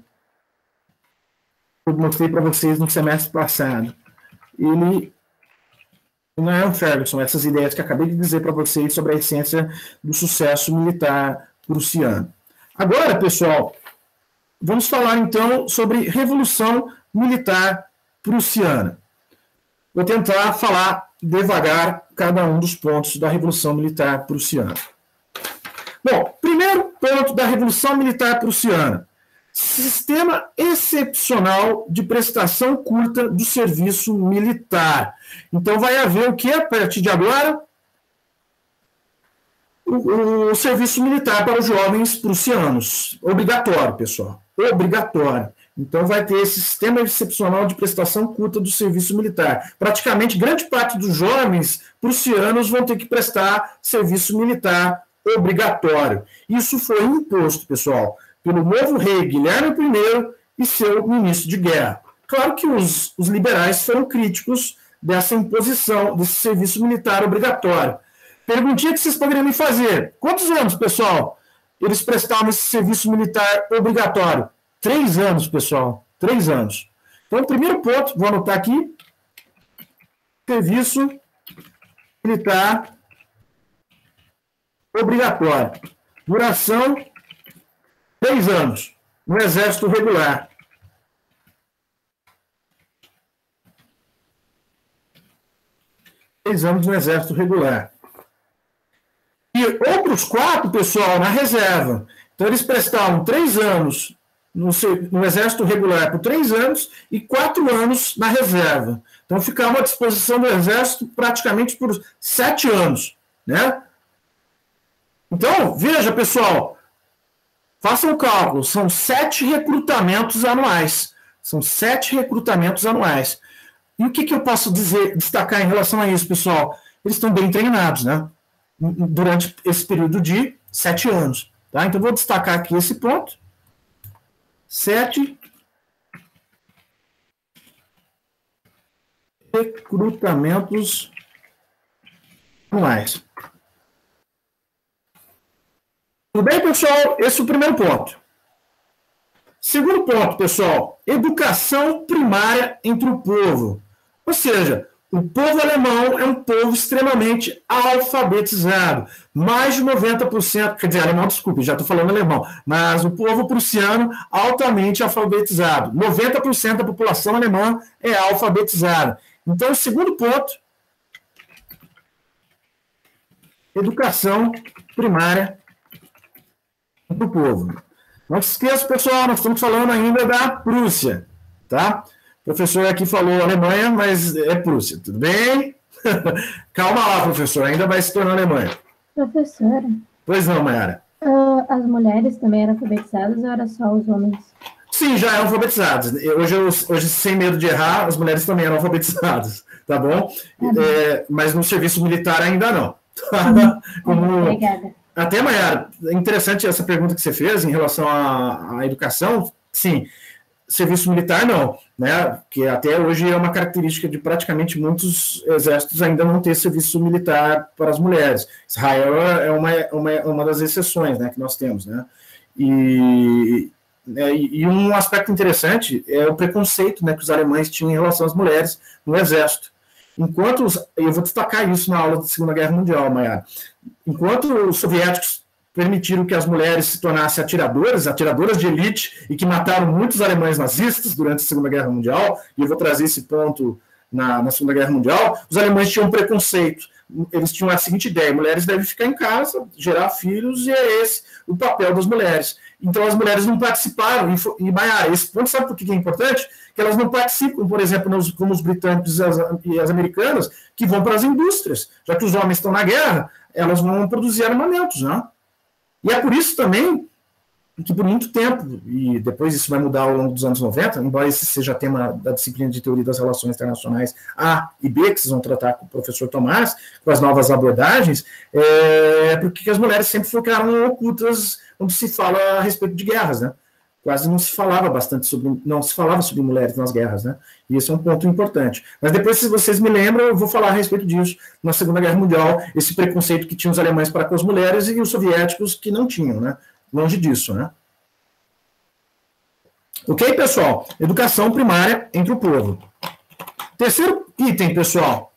Eu mostrei para vocês no semestre passado. Ele não é um Ferguson, essas ideias que acabei de dizer para vocês sobre a essência do sucesso militar prussiano. Agora, pessoal, vamos falar então sobre Revolução Militar Prussiana. Vou tentar falar devagar cada um dos pontos da Revolução Militar Prussiana. Bom, primeiro ponto da Revolução Militar Prussiana. Sistema excepcional de prestação curta do serviço militar. Então, vai haver o que a partir de agora? O serviço militar para os jovens prussianos. Obrigatório, pessoal. Obrigatório. Então, vai ter esse sistema excepcional de prestação curta do serviço militar. Praticamente, grande parte dos jovens prussianos vão ter que prestar serviço militar obrigatório. Isso foi imposto, pessoal, pelo novo rei Guilherme I e seu ministro de guerra. Claro que os liberais foram críticos dessa imposição, desse serviço militar obrigatório. Perguntinha que vocês poderiam me fazer. Quantos anos, pessoal, eles prestavam esse serviço militar obrigatório? 3 anos, pessoal. 3 anos. Então, o primeiro ponto, vou anotar aqui, serviço militar obrigatório. Duração, 3 anos, no Exército Regular. Três anos no Exército Regular. E outros 4, pessoal, na reserva. Então, eles prestavam 3 anos no Exército Regular por 3 anos e 4 anos na reserva. Então, ficavam à disposição do Exército praticamente por 7 anos, né? Então, veja, pessoal, façam o cálculo, são 7 recrutamentos anuais. São 7 recrutamentos anuais. E o que eu posso destacar em relação a isso, pessoal? Eles estão bem treinados, né? Durante esse período de 7 anos. Tá? Então, vou destacar aqui esse ponto. 7 recrutamentos anuais. Tudo bem, pessoal? Esse é o primeiro ponto. Segundo ponto, pessoal, educação primária entre o povo. Ou seja, o povo alemão é um povo extremamente alfabetizado. Mais de 90%, quer dizer, alemão, desculpe, já estou falando alemão, mas o povo prussiano altamente alfabetizado. 90% da população alemã é alfabetizada. Então, o segundo ponto, educação primária do povo. Não se esqueça, pessoal, nós estamos falando ainda da Prússia, tá? O professor aqui falou Alemanha, mas é Prússia, tudo bem? Calma lá, professor, ainda vai se tornar Alemanha. Professora. Pois não, Mayara. As mulheres também eram alfabetizadas ou era só os homens? Sim, já eram alfabetizadas. Hoje, sem medo de errar, as mulheres também eram alfabetizadas, tá bom? Mas no serviço militar ainda não. Obrigada. Até, Mayara, é interessante essa pergunta que você fez em relação à educação. Sim, serviço militar não, né? Que até hoje é uma característica de praticamente muitos exércitos ainda não ter serviço militar para as mulheres. Israel é uma das exceções, né, que nós temos, né? E um aspecto interessante é o preconceito, né, que os alemães tinham em relação às mulheres no exército. Enquanto, eu vou destacar isso na aula da Segunda Guerra Mundial, Mayara, enquanto os soviéticos permitiram que as mulheres se tornassem atiradoras de elite, e que mataram muitos alemães nazistas durante a Segunda Guerra Mundial, e eu vou trazer esse ponto na Segunda Guerra Mundial, os alemães tinham preconceito. Eles tinham a seguinte ideia: mulheres devem ficar em casa, gerar filhos, e é esse o papel das mulheres. Então, as mulheres não participaram, e Mayara, esse ponto, sabe por que é importante? Que elas não participam, por exemplo, como os britânicos e as americanas, que vão para as indústrias. Já que os homens estão na guerra, elas vão produzir armamentos, né? E é por isso também que por muito tempo, e depois isso vai mudar ao longo dos anos 90, embora esse seja tema da disciplina de Teoria das Relações Internacionais A e B, que vocês vão tratar com o professor Tomás, com as novas abordagens, porque as mulheres sempre ficaram ocultas quando se fala a respeito de guerras, né? Quase não se falava sobre mulheres nas guerras, né? E esse é um ponto importante. Mas depois, se vocês me lembram, eu vou falar a respeito disso na Segunda Guerra Mundial, esse preconceito que tinham os alemães para com as mulheres e os soviéticos que não tinham, né? Longe disso, né? Ok, pessoal? Educação primária entre o povo. Terceiro item, pessoal.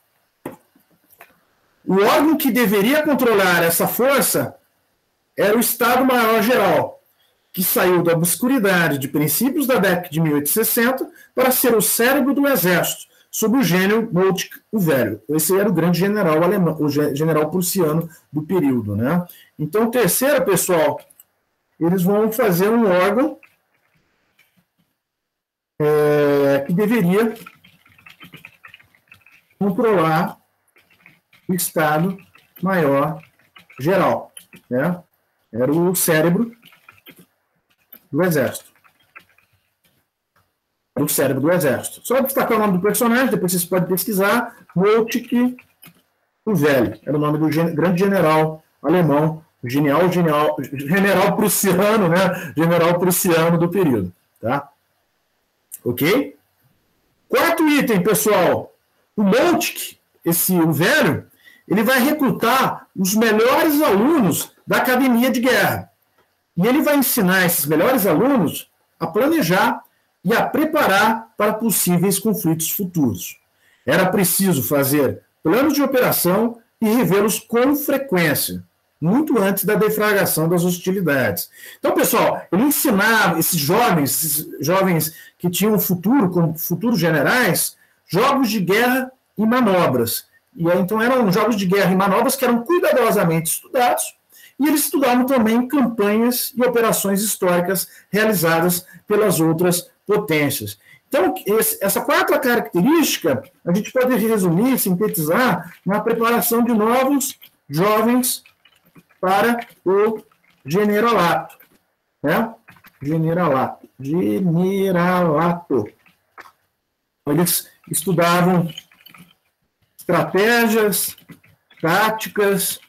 O órgão que deveria controlar essa força era o Estado-Maior-Geral, que saiu da obscuridade de princípios da década de 1860 para ser o cérebro do exército, sob o gênio Moltke o Velho. Esse era o grande general alemão, o general prussiano do período, né? Então, terceiro, pessoal, eles vão fazer um órgão que deveria controlar o Estado-Maior-Geral, né? Era o cérebro do Exército. Era o cérebro do Exército. Só destacar o nome do personagem, depois vocês podem pesquisar. Moltke o Velho. Era o nome do grande general alemão, general prussiano, né? General prussiano do período. Tá? Ok? Quarto item, pessoal. O Moltke, o Velho, ele vai recrutar os melhores alunos da academia de guerra. E ele vai ensinar esses melhores alunos a planejar e a preparar para possíveis conflitos futuros. Era preciso fazer planos de operação e revê-los com frequência, muito antes da deflagração das hostilidades. Então, pessoal, ele ensinava esses jovens que tinham um futuro, como futuros generais, jogos de guerra e manobras. E aí, então, eram jogos de guerra e manobras que eram cuidadosamente estudados, e eles estudavam também campanhas e operações históricas realizadas pelas outras potências. Então, essa quarta característica, a gente pode resumir, sintetizar, na preparação de novos jovens para o generalato. Né? Generalato. Eles estudavam estratégias, táticas,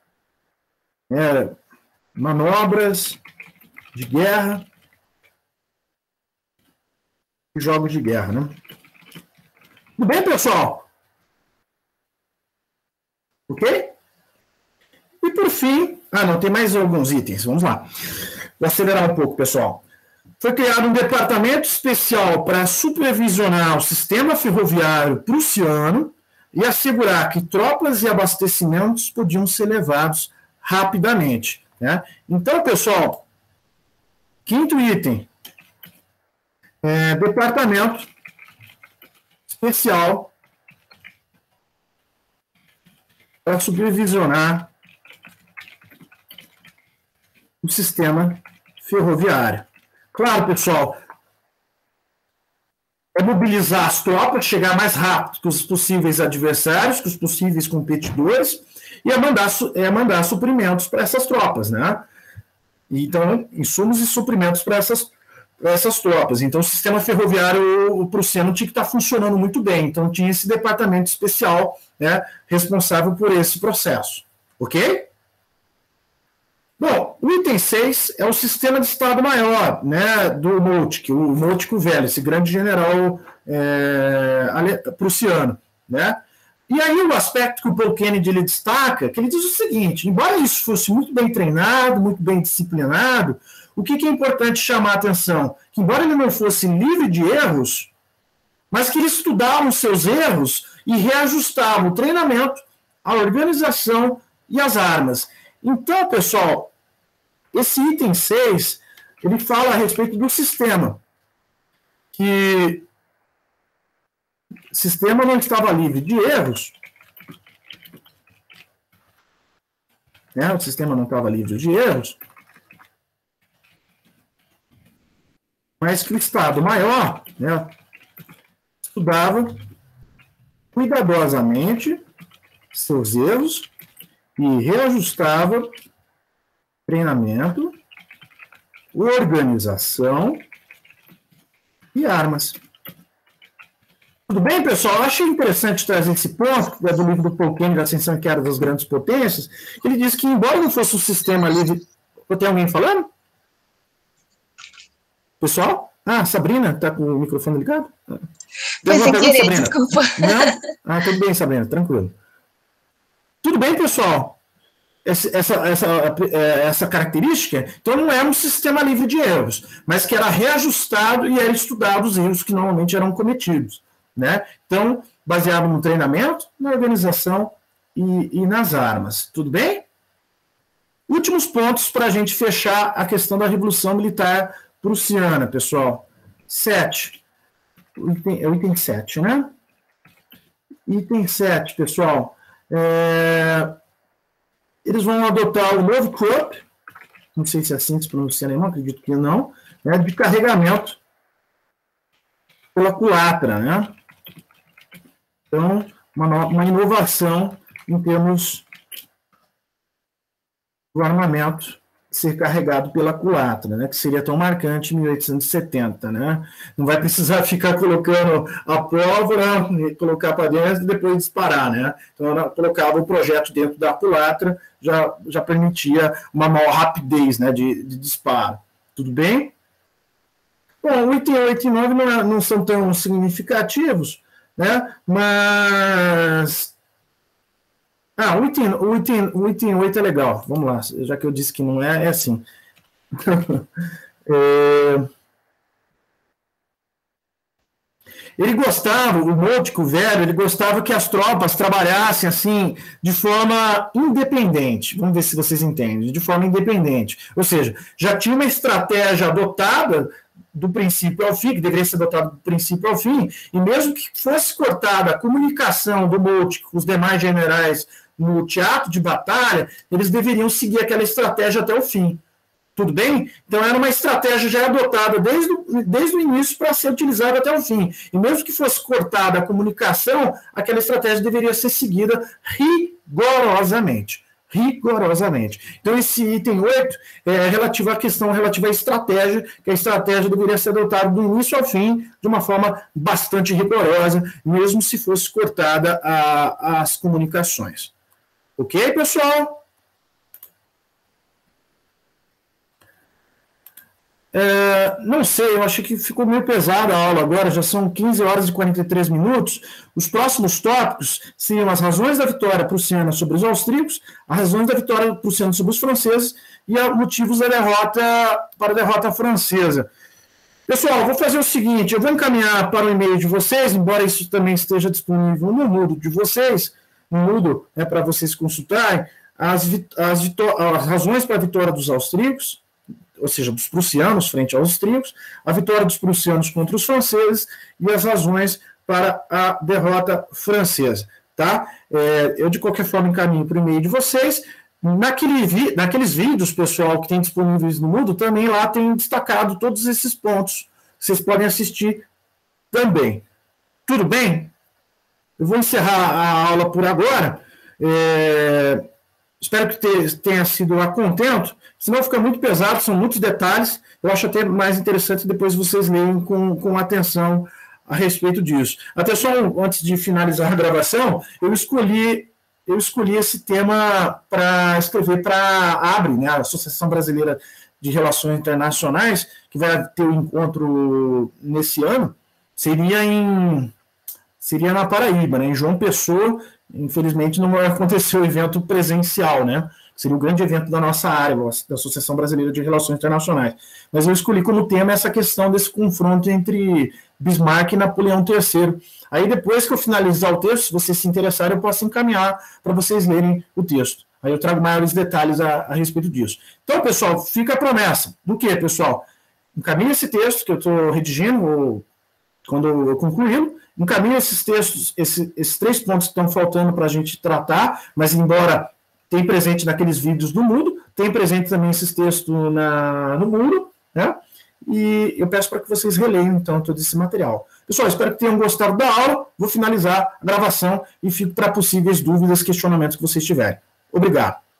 manobras de guerra e jogos de guerra, né? Tudo bem, pessoal? Ok? E por fim, não, tem mais alguns itens, vamos lá. Vou acelerar um pouco, pessoal. Foi criado um departamento especial para supervisionar o sistema ferroviário prussiano e assegurar que tropas e abastecimentos podiam ser levados rapidamente. Né? Então, pessoal, quinto item, departamento especial para supervisionar o sistema ferroviário. Claro, pessoal, é mobilizar as tropas, chegar mais rápido que os possíveis adversários, que os possíveis competidores, e mandar suprimentos para essas tropas, né? Então, insumos e suprimentos para essas tropas. Então, o sistema ferroviário prussiano tinha que estar funcionando muito bem. Então, tinha esse departamento especial, né, responsável por esse processo. Ok? Bom, o item 6 é o sistema de Estado-Maior, né, do Moltke, o Moltke o Velho, esse grande general prussiano, né? E aí o aspecto que o Paul Kennedy ele destaca, que ele diz o seguinte, embora isso fosse muito bem treinado, muito bem disciplinado, o que é importante chamar a atenção? Que embora ele não fosse livre de erros, mas que ele estudava os seus erros e reajustava o treinamento, a organização e as armas. Então, pessoal, esse item 6, ele fala a respeito do sistema, que o sistema não estava livre de erros, né? O sistema não estava livre de erros, mas que o Estado-Maior, né, estudava cuidadosamente seus erros e reajustava treinamento organização e armas. Tudo bem, pessoal? Eu achei interessante trazer esse ponto, que é do livro do Paul Kennedy, da Ascensão e Queda das Grandes Potências. Ele diz que, embora não fosse um sistema livre... Tem alguém falando? Pessoal? Ah, Sabrina, está com o microfone ligado? Foi sem querer, Sabrina? desculpa. Não? Ah, tudo bem, Sabrina, tranquilo. Tudo bem, pessoal? Essa característica, então não era um sistema livre de erros, mas que era reajustado e era estudado os erros que normalmente eram cometidos, né? Então, baseado no treinamento, na organização e nas armas. Tudo bem? Últimos pontos para a gente fechar a questão da Revolução Militar Prussiana, pessoal. 7. É o item 7, né? Item 7, pessoal. Eles vão adotar o novo Krupp, não sei se é assim que se pronuncia em alemão, acredito que não, né, de carregamento pela culatra, né? Então, uma inovação em termos do armamento ser carregado pela culatra, né, que seria tão marcante em 1870, né? Não vai precisar ficar colocando a pólvora, colocar para dentro e depois disparar, né? Então, ela colocava o projeto dentro da culatra, já permitia uma maior rapidez, né, de disparo. Tudo bem? Bom, o item 8 e 9 não são tão significativos, né? Mas... o item 8 é legal. Vamos lá, já que eu disse que não é assim. Ele gostava, o Moltke, o velho, ele gostava que as tropas trabalhassem assim, de forma independente. Vamos ver se vocês entendem, de forma independente. Ou seja, já tinha uma estratégia adotada do princípio ao fim, que deveria ser adotada do princípio ao fim, e mesmo que fosse cortada a comunicação do Moltke com os demais generais no teatro de batalha, eles deveriam seguir aquela estratégia até o fim. Tudo bem? Então, era uma estratégia já adotada desde o início para ser utilizada até o fim. E mesmo que fosse cortada a comunicação, aquela estratégia deveria ser seguida rigorosamente. Rigorosamente. Então, esse item 8 é relativo à questão relativa à estratégia, que a estratégia deveria ser adotada do início ao fim, de uma forma bastante rigorosa, mesmo se fosse cortada as comunicações. Ok, pessoal? Não sei, eu acho que ficou meio pesada a aula agora, já são 15 horas e 43 minutos. Os próximos tópicos seriam as razões da vitória prussiana sobre os austríacos, as razões da vitória prussiana sobre os franceses e os motivos da para a derrota francesa. Pessoal, vou fazer o seguinte, eu vou encaminhar para o e-mail de vocês, embora isso também esteja disponível no Moodle de vocês, no Moodle é para vocês consultarem, as razões para a vitória dos austríacos, ou seja, dos prussianos frente aos austríacos, a vitória dos prussianos contra os franceses e as razões para a derrota francesa. Tá? Eu, de qualquer forma, encaminho para o e-mail de vocês. Naqueles vídeos, pessoal, que tem disponíveis no Moodle, também lá tem destacado todos esses pontos. Vocês podem assistir também. Tudo bem? Eu vou encerrar a aula por agora. Espero que tenha sido a contento. Senão fica muito pesado, são muitos detalhes. Eu acho até mais interessante depois vocês lerem com atenção a respeito disso. Até só antes de finalizar a gravação, eu escolhi esse tema para escrever para a ABRE, né, a Associação Brasileira de Relações Internacionais, que vai ter um encontro nesse ano. Seria na Paraíba, né, em João Pessoa. Infelizmente não vai acontecer o evento presencial, né? Seria um grande evento da nossa área, da Associação Brasileira de Relações Internacionais. Mas eu escolhi como tema essa questão desse confronto entre Bismarck e Napoleão III. Aí depois que eu finalizar o texto, se vocês se interessarem, eu posso encaminhar para vocês lerem o texto. Aí eu trago maiores detalhes a respeito disso. Então, pessoal, fica a promessa. Do que, pessoal? Encaminhe esse texto que eu estou redigindo, quando eu concluí-lo, encaminhe esses textos, esses 3 pontos que estão faltando para a gente tratar, mas embora tem presente naqueles vídeos do Moodle, tem presente também esses textos no Moodle, né? E eu peço para que vocês releiam, então, todo esse material. Pessoal, espero que tenham gostado da aula, vou finalizar a gravação e fico para possíveis dúvidas, questionamentos que vocês tiverem. Obrigado.